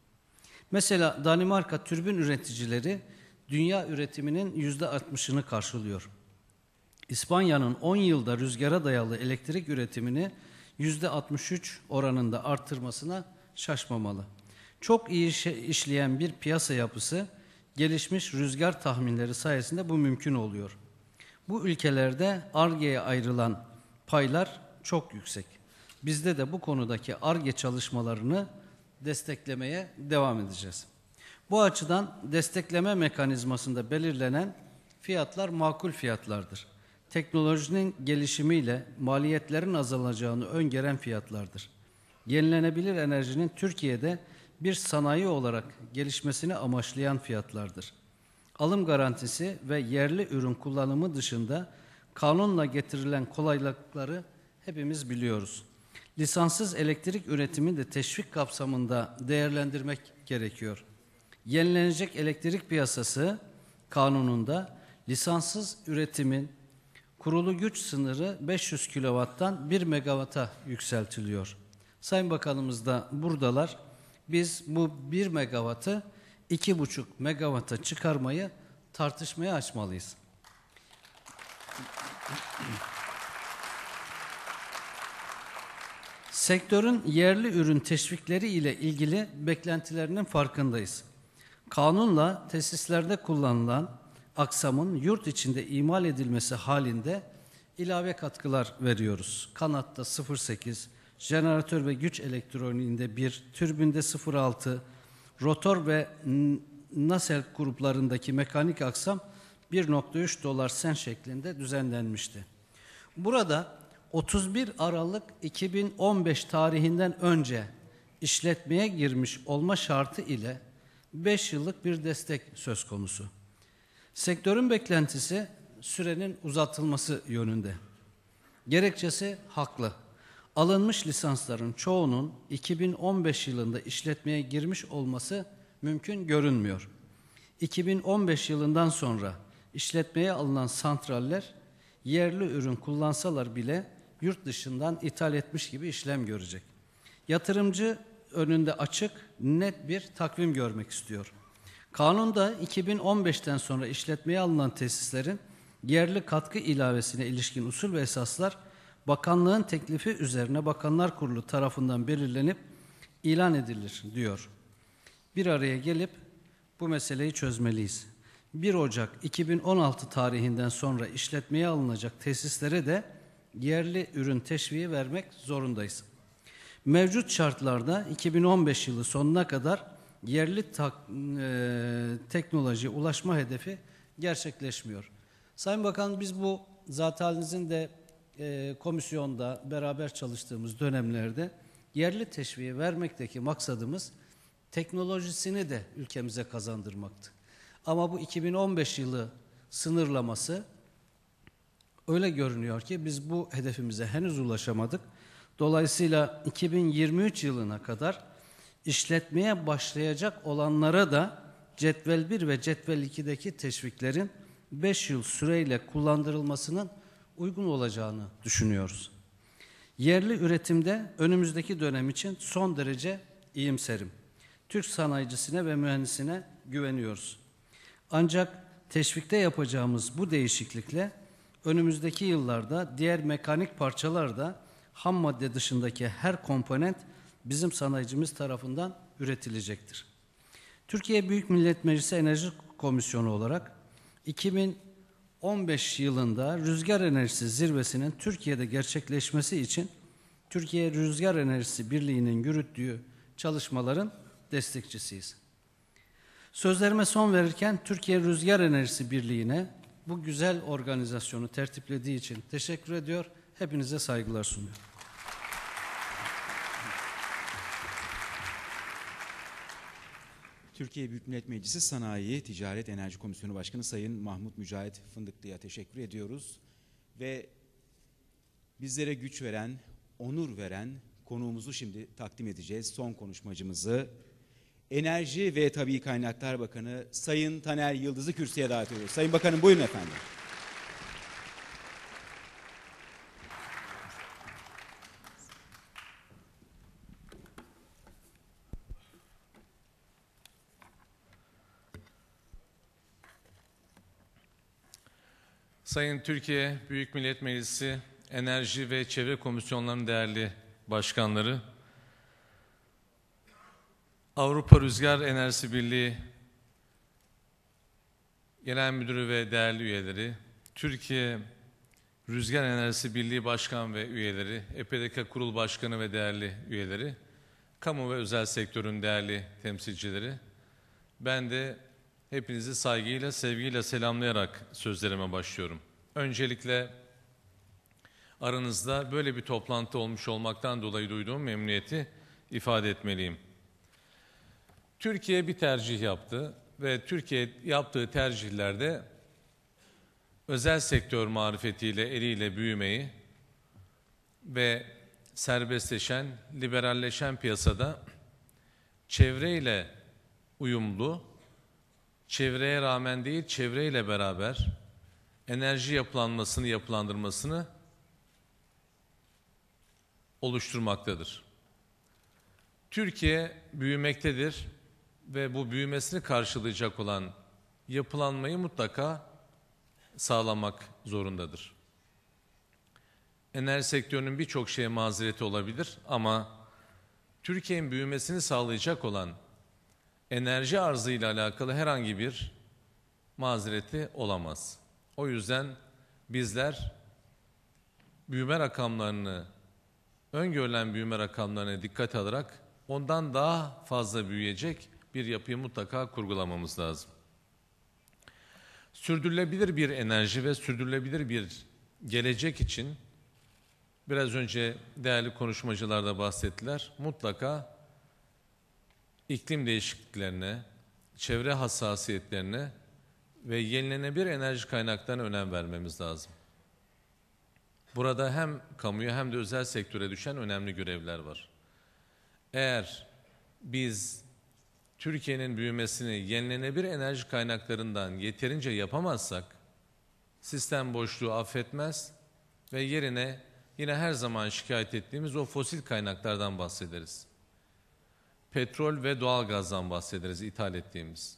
Mesela Danimarka türbin üreticileri dünya üretiminin yüzde altmışını karşılıyor. İspanya'nın on yılda rüzgara dayalı elektrik üretimini yüzde altmış üç oranında artırmasına şaşmamalı. Çok iyi işleyen bir piyasa yapısı, gelişmiş rüzgar tahminleri sayesinde bu mümkün oluyor. Bu ülkelerde Ar-Ge'ye ayrılan paylar çok yüksek. Bizde de bu konudaki Ar-Ge çalışmalarını desteklemeye devam edeceğiz. Bu açıdan destekleme mekanizmasında belirlenen fiyatlar makul fiyatlardır. Teknolojinin gelişimiyle maliyetlerin azalacağını öngören fiyatlardır. Yenilenebilir enerjinin Türkiye'de bir sanayi olarak gelişmesini amaçlayan fiyatlardır. Alım garantisi ve yerli ürün kullanımı dışında kanunla getirilen kolaylıkları hepimiz biliyoruz. Lisanssız elektrik üretimi de teşvik kapsamında değerlendirmek gerekiyor. Yenilenecek elektrik piyasası kanununda lisanssız üretimin kurulu güç sınırı beş yüz kilowatttan bir megawata yükseltiliyor. Sayın Bakanımız da buradalar. Biz bu bir megawattı iki buçuk megawata çıkarmayı tartışmaya açmalıyız. Sektörün yerli ürün teşvikleri ile ilgili beklentilerinin farkındayız. Kanunla tesislerde kullanılan aksamın yurt içinde imal edilmesi halinde ilave katkılar veriyoruz. Kanatta sıfır virgül sekiz, jeneratör ve güç elektroniğinde bir, türbinde sıfır virgül altı, rotor ve nacelle gruplarındaki mekanik aksam bir nokta üç dolar sen şeklinde düzenlenmişti. Burada otuz bir Aralık iki bin on beş tarihinden önce işletmeye girmiş olma şartı ile beş yıllık bir destek söz konusu. Sektörün beklentisi sürenin uzatılması yönünde. Gerekçesi haklı. Alınmış lisansların çoğunun iki bin on beş yılında işletmeye girmiş olması mümkün görünmüyor. iki bin on beş yılından sonra işletmeye alınan santraller yerli ürün kullansalar bile yurt dışından ithal etmiş gibi işlem görecek. Yatırımcı önünde açık, net bir takvim görmek istiyor. Kanunda iki bin on beşten sonra işletmeye alınan tesislerin yerli katkı ilavesine ilişkin usul ve esaslar bakanlığın teklifi üzerine Bakanlar Kurulu tarafından belirlenip ilan edilir diyor. Bir araya gelip bu meseleyi çözmeliyiz. bir Ocak iki bin on altı tarihinden sonra işletmeye alınacak tesislere de yerli ürün teşviği vermek zorundayız. Mevcut şartlarda iki bin on beş yılı sonuna kadar yerli tak, e, teknolojiye ulaşma hedefi gerçekleşmiyor. Sayın Bakan, biz bu zat halinizin de e, komisyonda beraber çalıştığımız dönemlerde yerli teşviği vermekteki maksadımız teknolojisini de ülkemize kazandırmaktı. Ama bu iki bin on beş yılı sınırlaması öyle görünüyor ki biz bu hedefimize henüz ulaşamadık. Dolayısıyla iki bin yirmi üç yılına kadar işletmeye başlayacak olanlara da Cetvel bir ve Cetvel ikideki teşviklerin beş yıl süreyle kullandırılmasının uygun olacağını düşünüyoruz. Yerli üretimde önümüzdeki dönem için son derece iyimserim. Türk sanayicisine ve mühendisine güveniyoruz. Ancak teşvikte yapacağımız bu değişiklikle önümüzdeki yıllarda diğer mekanik parçalar da ham madde dışındaki her komponent bizim sanayicimiz tarafından üretilecektir. Türkiye Büyük Millet Meclisi Enerji Komisyonu olarak iki bin on beş yılında rüzgar enerjisi zirvesinin Türkiye'de gerçekleşmesi için Türkiye Rüzgar Enerjisi Birliği'nin yürüttüğü çalışmaların destekçisiyiz. Sözlerime son verirken Türkiye Rüzgar Enerjisi Birliği'ne bu güzel organizasyonu tertiplediği için teşekkür ediyor. Hepinize saygılar sunuyorum.
Türkiye Büyük Millet Meclisi Sanayi, Ticaret, Enerji Komisyonu Başkanı Sayın Mahmut Mücahit Fındıklı'ya teşekkür ediyoruz. Ve bizlere güç veren, onur veren konuğumuzu şimdi takdim edeceğiz. Son konuşmacımızı Enerji ve Tabii Kaynaklar Bakanı Sayın Taner Yıldız'ı kürsüye davet ediyoruz. Sayın Bakanım buyurun efendim.
Sayın Türkiye Büyük Millet Meclisi Enerji ve Çevre Komisyonlarının değerli başkanları, Avrupa Rüzgar Enerjisi Birliği Genel Müdürü ve değerli üyeleri, Türkiye Rüzgar Enerjisi Birliği Başkan ve üyeleri, E P D K Kurul Başkanı ve değerli üyeleri, kamu ve özel sektörün değerli temsilcileri, ben de hepinizi saygıyla, sevgiyle selamlayarak sözlerime başlıyorum. Öncelikle aranızda böyle bir toplantı olmuş olmaktan dolayı duyduğum memnuniyeti ifade etmeliyim. Türkiye bir tercih yaptı ve Türkiye yaptığı tercihlerde özel sektör marifetiyle, eliyle büyümeyi ve serbestleşen, liberalleşen piyasada çevreyle uyumlu, çevreye rağmen değil, çevreyle beraber enerji yapılanmasını, yapılandırmasını oluşturmaktadır. Türkiye büyümektedir ve bu büyümesini karşılayacak olan yapılanmayı mutlaka sağlamak zorundadır. Enerji sektörünün birçok şeye mazereti olabilir ama Türkiye'nin büyümesini sağlayacak olan enerji arzıyla alakalı herhangi bir mazereti olamaz. O yüzden bizler büyüme rakamlarını, öngörülen büyüme rakamlarına dikkat alarak ondan daha fazla büyüyecek bir yapıyı mutlaka kurgulamamız lazım. Sürdürülebilir bir enerji ve sürdürülebilir bir gelecek için biraz önce değerli konuşmacılar da bahsettiler. Mutlaka iklim değişikliklerine, çevre hassasiyetlerine ve yenilenebilir enerji kaynaklarına önem vermemiz lazım. Burada hem kamuya hem de özel sektöre düşen önemli görevler var. Eğer biz Türkiye'nin büyümesini yenilenebilir enerji kaynaklarından yeterince yapamazsak, sistem boşluğu affetmez ve yerine yine her zaman şikayet ettiğimiz o fosil kaynaklardan bahsederiz. Petrol ve doğalgazdan bahsederiz, ithal ettiğimiz.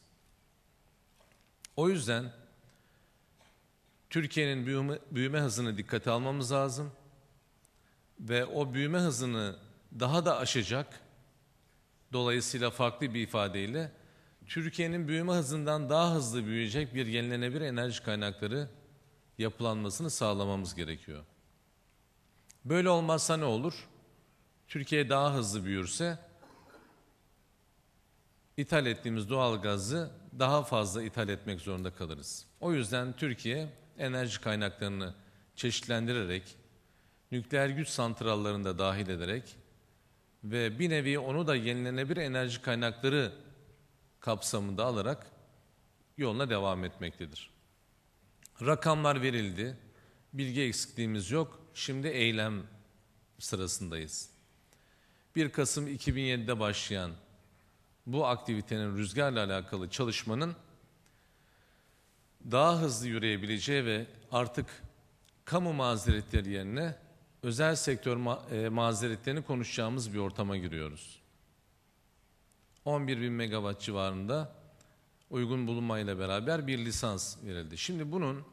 O yüzden Türkiye'nin büyüme, büyüme hızını dikkate almamız lazım ve o büyüme hızını daha da aşacak, dolayısıyla farklı bir ifadeyle Türkiye'nin büyüme hızından daha hızlı büyüyecek bir yenilenebilir enerji kaynakları yapılanmasını sağlamamız gerekiyor. Böyle olmazsa ne olur? Türkiye daha hızlı büyürse ithal ettiğimiz doğal gazı daha fazla ithal etmek zorunda kalırız. O yüzden Türkiye enerji kaynaklarını çeşitlendirerek, nükleer güç santrallarını da dahil ederek ve bir nevi onu da yenilenebilir enerji kaynakları kapsamında alarak yoluna devam etmektedir. Rakamlar verildi, bilgi eksikliğimiz yok, şimdi eylem sırasındayız. bir Kasım iki bin yedide başlayan bu aktivitenin, rüzgarla alakalı çalışmanın daha hızlı yürüyebileceği ve artık kamu mazeretleri yerine özel sektör ma- e, mazeretlerini konuşacağımız bir ortama giriyoruz. on bir bin megawatt civarında uygun bulunmayla beraber bir lisans verildi. Şimdi bunun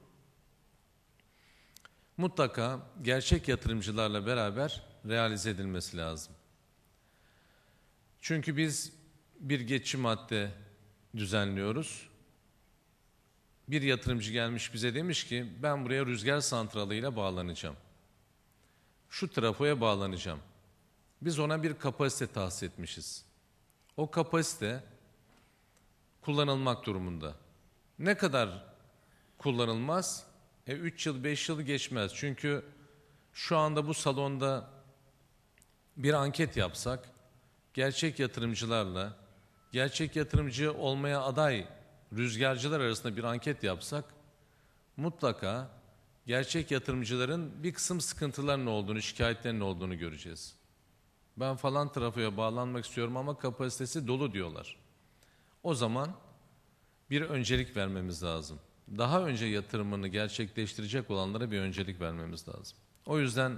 mutlaka gerçek yatırımcılarla beraber realize edilmesi lazım. Çünkü biz bir geçici madde düzenliyoruz. Bir yatırımcı gelmiş bize demiş ki ben buraya rüzgar santralıyla bağlanacağım. Şu trafoya bağlanacağım. Biz ona bir kapasite tahsis etmişiz. O kapasite kullanılmak durumunda. Ne kadar kullanılmaz? E, üç yıl, beş yıl geçmez. Çünkü şu anda bu salonda bir anket yapsak, gerçek yatırımcılarla, gerçek yatırımcı olmaya aday rüzgarcılar arasında bir anket yapsak, mutlaka gerçek yatırımcıların bir kısım sıkıntılarının olduğunu, şikayetlerinin olduğunu göreceğiz. Ben falan trafoya bağlanmak istiyorum ama kapasitesi dolu diyorlar. O zaman bir öncelik vermemiz lazım. Daha önce yatırımını gerçekleştirecek olanlara bir öncelik vermemiz lazım. O yüzden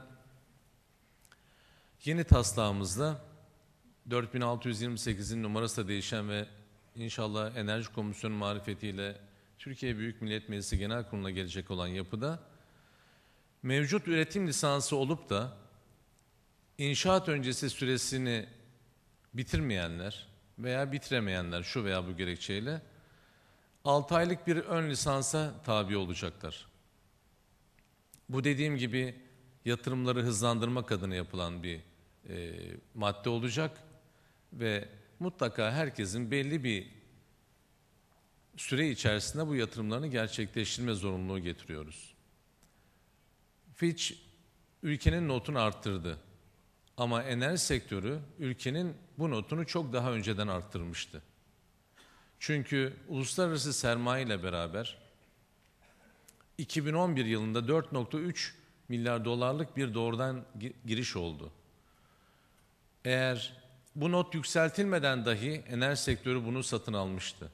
yeni taslağımızda dört bin altı yüz yirmi sekizin numarası da değişen ve inşallah Enerji Komisyonu marifetiyle Türkiye Büyük Millet Meclisi Genel Kurulu'na gelecek olan yapıda mevcut üretim lisansı olup da inşaat öncesi süresini bitirmeyenler veya bitiremeyenler şu veya bu gerekçeyle altı aylık bir ön lisansa tabi olacaklar. Bu dediğim gibi yatırımları hızlandırmak adına yapılan bir e, madde olacak ve mutlaka herkesin belli bir süre içerisinde bu yatırımlarını gerçekleştirme zorunluluğu getiriyoruz. Fitch ülkenin notunu arttırdı ama enerji sektörü ülkenin bu notunu çok daha önceden arttırmıştı. Çünkü uluslararası sermaye ile beraber iki bin on bir yılında dört nokta üç milyar dolarlık bir doğrudan giriş oldu. Eğer bu not yükseltilmeden dahi enerji sektörü bunu satın almıştı.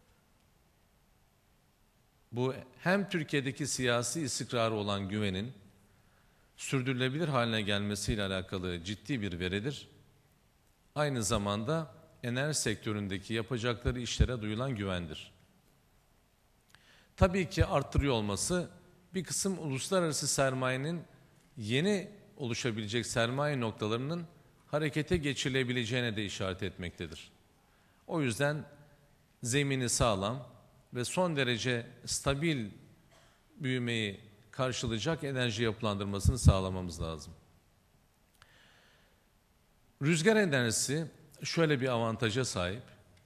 Bu hem Türkiye'deki siyasi istikrarı olan güvenin sürdürülebilir haline gelmesiyle alakalı ciddi bir veridir. Aynı zamanda enerji sektöründeki yapacakları işlere duyulan güvendir. Tabii ki arttırıyor olması bir kısım uluslararası sermayenin yeni oluşabilecek sermaye noktalarının harekete geçirilebileceğine de işaret etmektedir. O yüzden zemini sağlam ve son derece stabil büyümeyi karşılayacak enerji yapılandırmasını sağlamamız lazım. Rüzgar enerjisi şöyle bir avantaja sahip.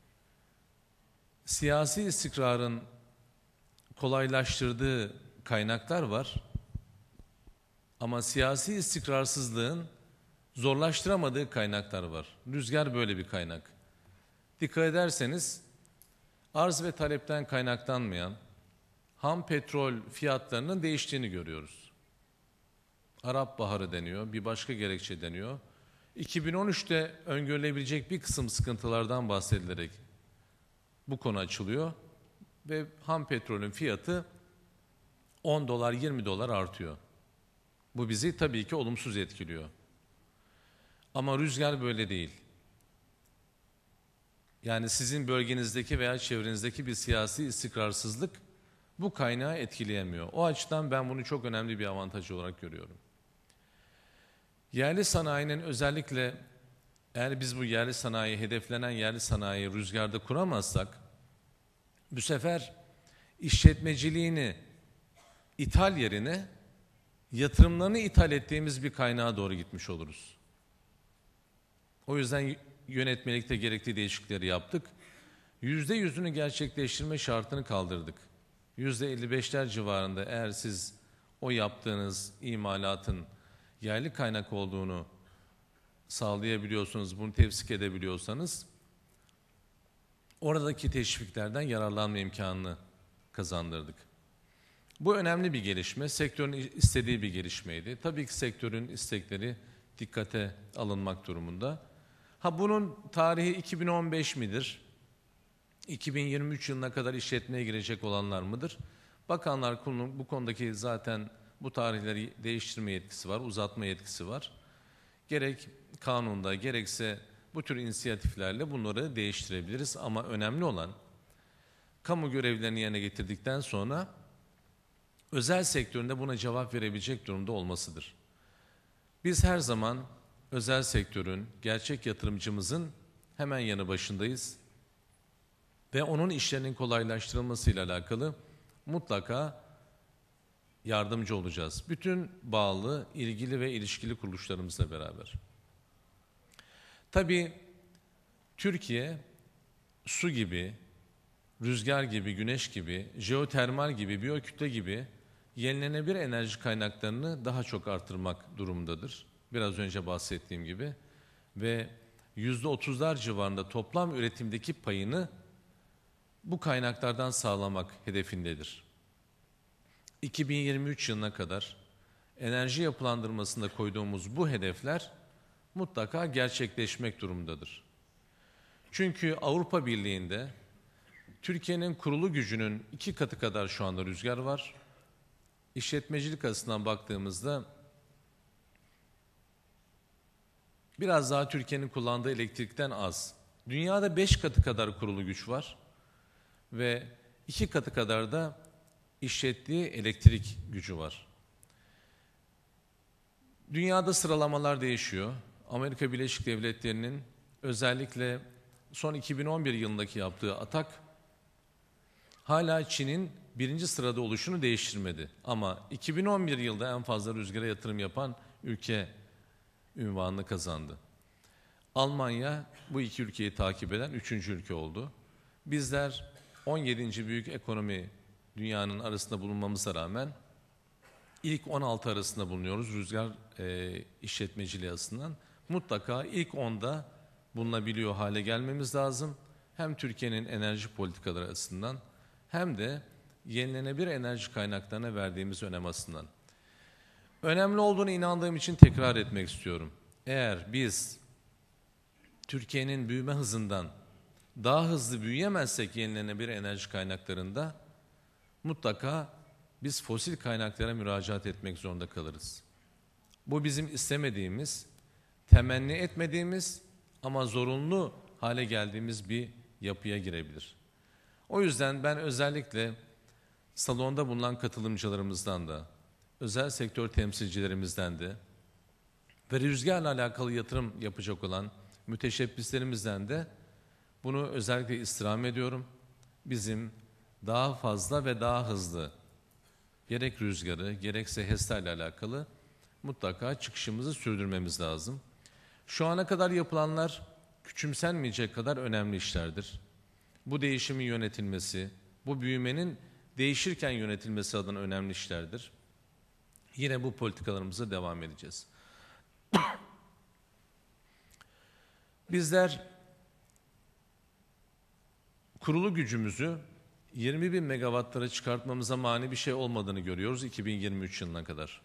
Siyasi istikrarın kolaylaştırdığı kaynaklar var. Ama siyasi istikrarsızlığın zorlaştıramadığı kaynaklar var. Rüzgar böyle bir kaynak. Dikkat ederseniz arz ve talepten kaynaklanmayan ham petrol fiyatlarının değiştiğini görüyoruz. Arap Baharı deniyor, bir başka gerekçe deniyor. iki bin on üçte öngörülebilecek bir kısım sıkıntılardan bahsedilerek bu konu açılıyor ve ham petrolün fiyatı on dolar yirmi dolar artıyor. Bu bizi tabii ki olumsuz etkiliyor. Ama rüzgar böyle değil. Yani sizin bölgenizdeki veya çevrenizdeki bir siyasi istikrarsızlık bu kaynağı etkileyemiyor. O açıdan ben bunu çok önemli bir avantaj olarak görüyorum. Yerli sanayinin özellikle eğer biz bu yerli sanayi, hedeflenen yerli sanayiyi rüzgarda kuramazsak bu sefer işletmeciliğini ithal yerine yatırımlarını ithal ettiğimiz bir kaynağa doğru gitmiş oluruz. O yüzden yönetmelikte gerekli değişiklikleri yaptık. Yüzde yüzünü gerçekleştirme şartını kaldırdık. Yüzde elli beşler civarında eğer siz o yaptığınız imalatın yerli kaynak olduğunu sağlayabiliyorsunuz, bunu tevsik edebiliyorsanız oradaki teşviklerden yararlanma imkanını kazandırdık. Bu önemli bir gelişme, sektörün istediği bir gelişmeydi. Tabii ki sektörün istekleri dikkate alınmak durumunda. Ha bunun tarihi iki bin on beş midir? iki bin yirmi üç yılına kadar işletmeye girecek olanlar mıdır? Bakanlar Kurulu'nun bu konudaki zaten bu tarihleri değiştirme yetkisi var, uzatma yetkisi var. Gerek kanunda gerekse bu tür inisiyatiflerle bunları değiştirebiliriz. Ama önemli olan kamu görevlerini yerine getirdikten sonra özel sektöründe buna cevap verebilecek durumda olmasıdır. Biz her zaman özel sektörün, gerçek yatırımcımızın hemen yanı başındayız ve onun işlerinin kolaylaştırılmasıyla alakalı mutlaka yardımcı olacağız. Bütün bağlı, ilgili ve ilişkili kuruluşlarımızla beraber. Tabii Türkiye su gibi, rüzgar gibi, güneş gibi, jeotermal gibi, biyokütle gibi yenilenebilir enerji kaynaklarını daha çok artırmak durumundadır. Biraz önce bahsettiğim gibi ve yüzde otuzlar civarında toplam üretimdeki payını bu kaynaklardan sağlamak hedefindedir. iki bin yirmi üç yılına kadar enerji yapılandırmasında koyduğumuz bu hedefler mutlaka gerçekleşmek durumundadır. Çünkü Avrupa Birliği'nde Türkiye'nin kurulu gücünün iki katı kadar şu anda rüzgar var. İşletmecilik açısından baktığımızda biraz daha Türkiye'nin kullandığı elektrikten az. Dünyada beş katı kadar kurulu güç var ve iki katı kadar da işlettiği elektrik gücü var. Dünyada sıralamalar değişiyor. Amerika Birleşik Devletleri'nin özellikle son iki bin on bir yılındaki yaptığı atak hala Çin'in birinci sırada oluşunu değiştirmedi. Ama iki bin on bir yılda en fazla rüzgara yatırım yapan ülke ünvanını kazandı. Almanya bu iki ülkeyi takip eden üçüncü ülke oldu. Bizler on yedinci büyük ekonomi dünyanın arasında bulunmamıza rağmen ilk on altı arasında bulunuyoruz rüzgar e, işletmeciliği açısından. Mutlaka ilk onda bulunabiliyor hale gelmemiz lazım. Hem Türkiye'nin enerji politikaları açısından hem de yenilenebilir enerji kaynaklarına verdiğimiz önem açısından. Önemli olduğunu inandığım için tekrar etmek istiyorum. Eğer biz Türkiye'nin büyüme hızından daha hızlı büyüyemezsek yenilenebilir enerji kaynaklarında mutlaka biz fosil kaynaklara müracaat etmek zorunda kalırız. Bu bizim istemediğimiz, temenni etmediğimiz ama zorunlu hale geldiğimiz bir yapıya girebilir. O yüzden ben özellikle salonda bulunan katılımcılarımızdan da, özel sektör temsilcilerimizden de ve rüzgarla alakalı yatırım yapacak olan müteşebbislerimizden de bunu özellikle istirham ediyorum. Bizim daha fazla ve daha hızlı gerek rüzgarı gerekse HESTA ile alakalı mutlaka çıkışımızı sürdürmemiz lazım. Şu ana kadar yapılanlar küçümsenmeyecek kadar önemli işlerdir. Bu değişimin yönetilmesi, bu büyümenin değişirken yönetilmesi adına önemli işlerdir. Yine bu politikalarımıza devam edeceğiz. Bizler kurulu gücümüzü yirmi bin megawattlara çıkartmamıza mani bir şey olmadığını görüyoruz iki bin yirmi üç yılına kadar.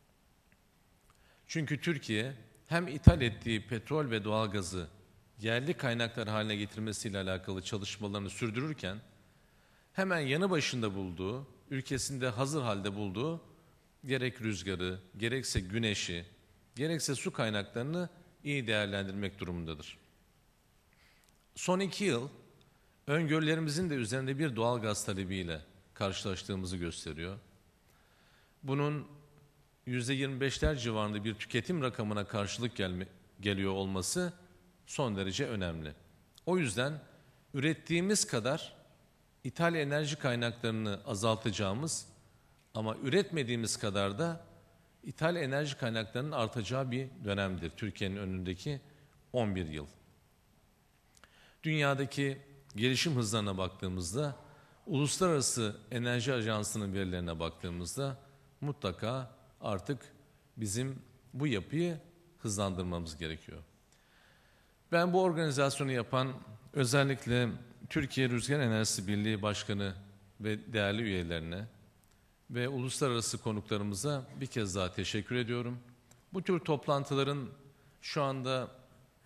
Çünkü Türkiye hem ithal ettiği petrol ve doğalgazı yerli kaynaklar haline getirmesiyle alakalı çalışmalarını sürdürürken hemen yanı başında bulduğu, ülkesinde hazır halde bulduğu gerek rüzgarı, gerekse güneşi, gerekse su kaynaklarını iyi değerlendirmek durumundadır. Son iki yıl öngörülerimizin de üzerinde bir doğal gaz talebiyle karşılaştığımızı gösteriyor. Bunun yüzde yirmi beşler civarında bir tüketim rakamına karşılık gelme, geliyor olması son derece önemli. O yüzden ürettiğimiz kadar ithal enerji kaynaklarını azaltacağımız ama üretmediğimiz kadar da ithal enerji kaynaklarının artacağı bir dönemdir Türkiye'nin önündeki on bir yıl. Dünyadaki gelişim hızlarına baktığımızda, Uluslararası Enerji Ajansı'nın verilerine baktığımızda mutlaka artık bizim bu yapıyı hızlandırmamız gerekiyor. Ben bu organizasyonu yapan özellikle Türkiye Rüzgar Enerjisi Birliği Başkanı ve değerli üyelerine ve uluslararası konuklarımıza bir kez daha teşekkür ediyorum. Bu tür toplantıların şu anda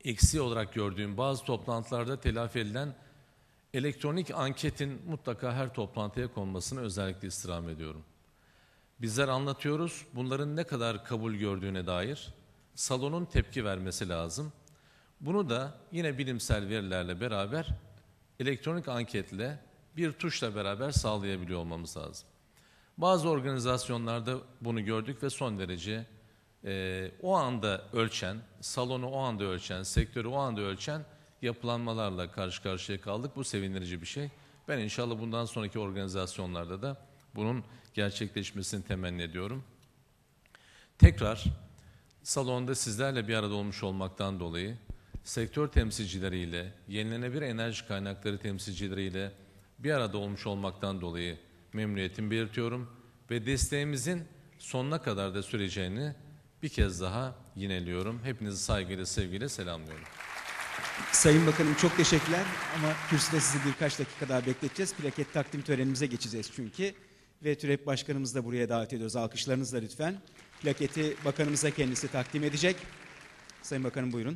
eksiği olarak gördüğüm bazı toplantılarda telafi edilen elektronik anketin mutlaka her toplantıya konmasını özellikle istirham ediyorum. Bizler anlatıyoruz, bunların ne kadar kabul gördüğüne dair salonun tepki vermesi lazım. Bunu da yine bilimsel verilerle beraber elektronik anketle bir tuşla beraber sağlayabiliyor olmamız lazım. Bazı organizasyonlarda bunu gördük ve son derece e, o anda ölçen, salonu o anda ölçen, sektörü o anda ölçen yapılanmalarla karşı karşıya kaldık. Bu sevindirici bir şey. Ben inşallah bundan sonraki organizasyonlarda da bunun gerçekleşmesini temenni ediyorum. Tekrar salonda sizlerle bir arada olmuş olmaktan dolayı sektör temsilcileriyle, yenilenebilir enerji kaynakları temsilcileriyle bir arada olmuş olmaktan dolayı memnuniyetimi belirtiyorum ve desteğimizin sonuna kadar da süreceğini bir kez daha yineliyorum. Hepinizi saygıyla, sevgiyle selamlıyorum.
Sayın Bakanım çok teşekkürler ama kürsüde sizi birkaç dakika daha bekleteceğiz. Plaket takdim törenimize geçeceğiz çünkü. Ve TÜREP Başkanımızı da buraya davet ediyoruz. Alkışlarınızla lütfen. Plaketi Bakanımıza kendisi takdim edecek. Sayın Bakanım buyurun.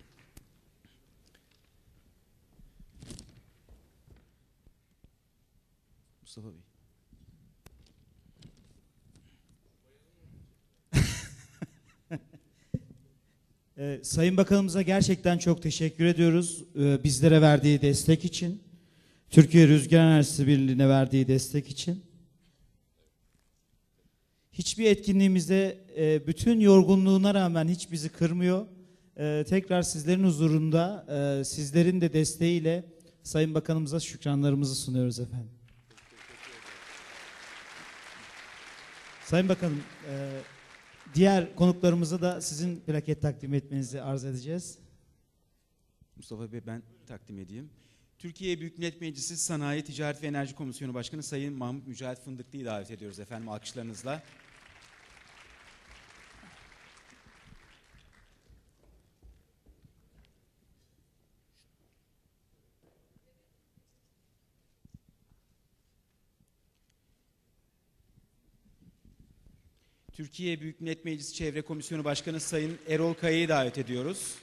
Mustafa Bey.
Ee, Sayın Bakanımıza gerçekten çok teşekkür ediyoruz. Ee, bizlere verdiği destek için, Türkiye Rüzgar Enerjisi Birliği'ne verdiği destek için. Hiçbir etkinliğimizde e, bütün yorgunluğuna rağmen hiç bizi kırmıyor. E, tekrar sizlerin huzurunda, e, sizlerin de desteğiyle Sayın Bakanımıza şükranlarımızı sunuyoruz efendim. Sayın Bakanım, e, diğer konuklarımıza da sizin plaket takdim etmenizi arz edeceğiz.
Mustafa Bey ben takdim edeyim. Türkiye Büyük Millet Meclisi Sanayi, Ticaret ve Enerji Komisyonu Başkanı Sayın Mahmut Mücahit Fındıklı'yı davet ediyoruz efendim alkışlarınızla. Türkiye Büyük Millet Meclisi Çevre Komisyonu Başkanı Sayın Erol Kaya'yı davet ediyoruz.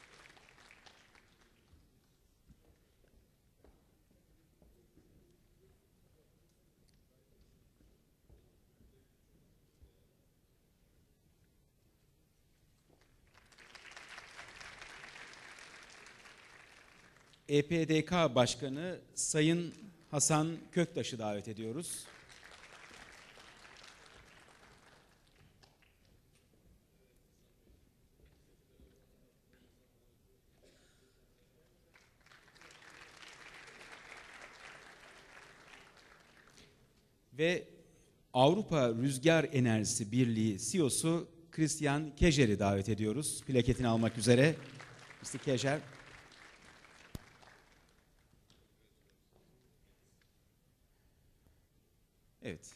E P D K Başkanı Sayın Hasan Köktaş'ı davet ediyoruz. Ve Avrupa Rüzgar Enerjisi Birliği C E O'su Christian Kejer'i davet ediyoruz. Plaketini almak üzere. mister Kejer. Evet.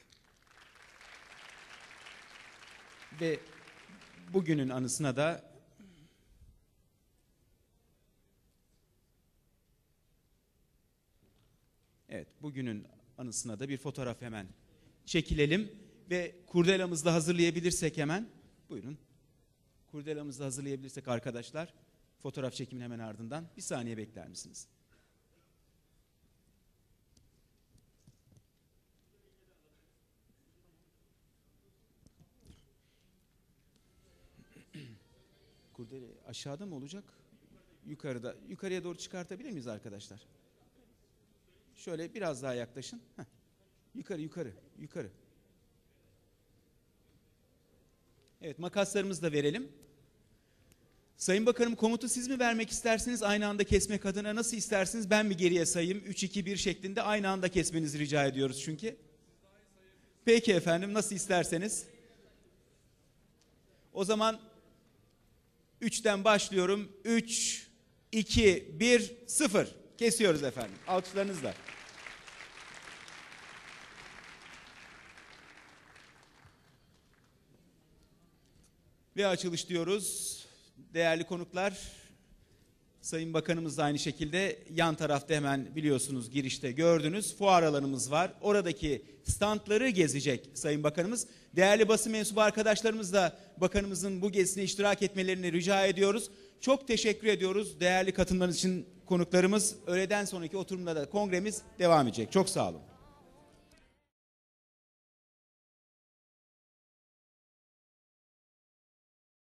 Ve bugünün anısına da Evet, bugünün anısına da bir fotoğraf hemen çekilelim ve kurdelamızı da hazırlayabilirsek hemen. Buyurun. Kurdelamızı da hazırlayabilirsek arkadaşlar. Fotoğraf çekimin hemen ardından. Bir saniye bekler misiniz? Kurdele aşağıda mı olacak? Yukarıda. Yukarıya doğru çıkartabilir miyiz arkadaşlar? Şöyle biraz daha yaklaşın. Heh. Yukarı, yukarı, yukarı. Evet, makaslarımızı da verelim. Sayın Bakanım, komutu siz mi vermek istersiniz? Aynı anda kesmek adına nasıl istersiniz? Ben mi geriye sayayım? üç, iki, bir şeklinde aynı anda kesmenizi rica ediyoruz çünkü. Peki efendim, nasıl isterseniz. O zaman üçten başlıyorum. üç, iki, bir, sıfır. Kesiyoruz efendim. Alkışlarınızla. Ve açılış diyoruz. Değerli konuklar, Sayın Bakanımız da aynı şekilde yan tarafta hemen biliyorsunuz girişte gördünüz. Fuar alanımız var. Oradaki standları gezecek Sayın Bakanımız. Değerli basın mensubu arkadaşlarımız da bakanımızın bu gezisine iştirak etmelerini rica ediyoruz. Çok teşekkür ediyoruz değerli katılımlarınız için konuklarımız. Öğleden sonraki oturumda da kongremiz devam edecek. Çok sağ olun.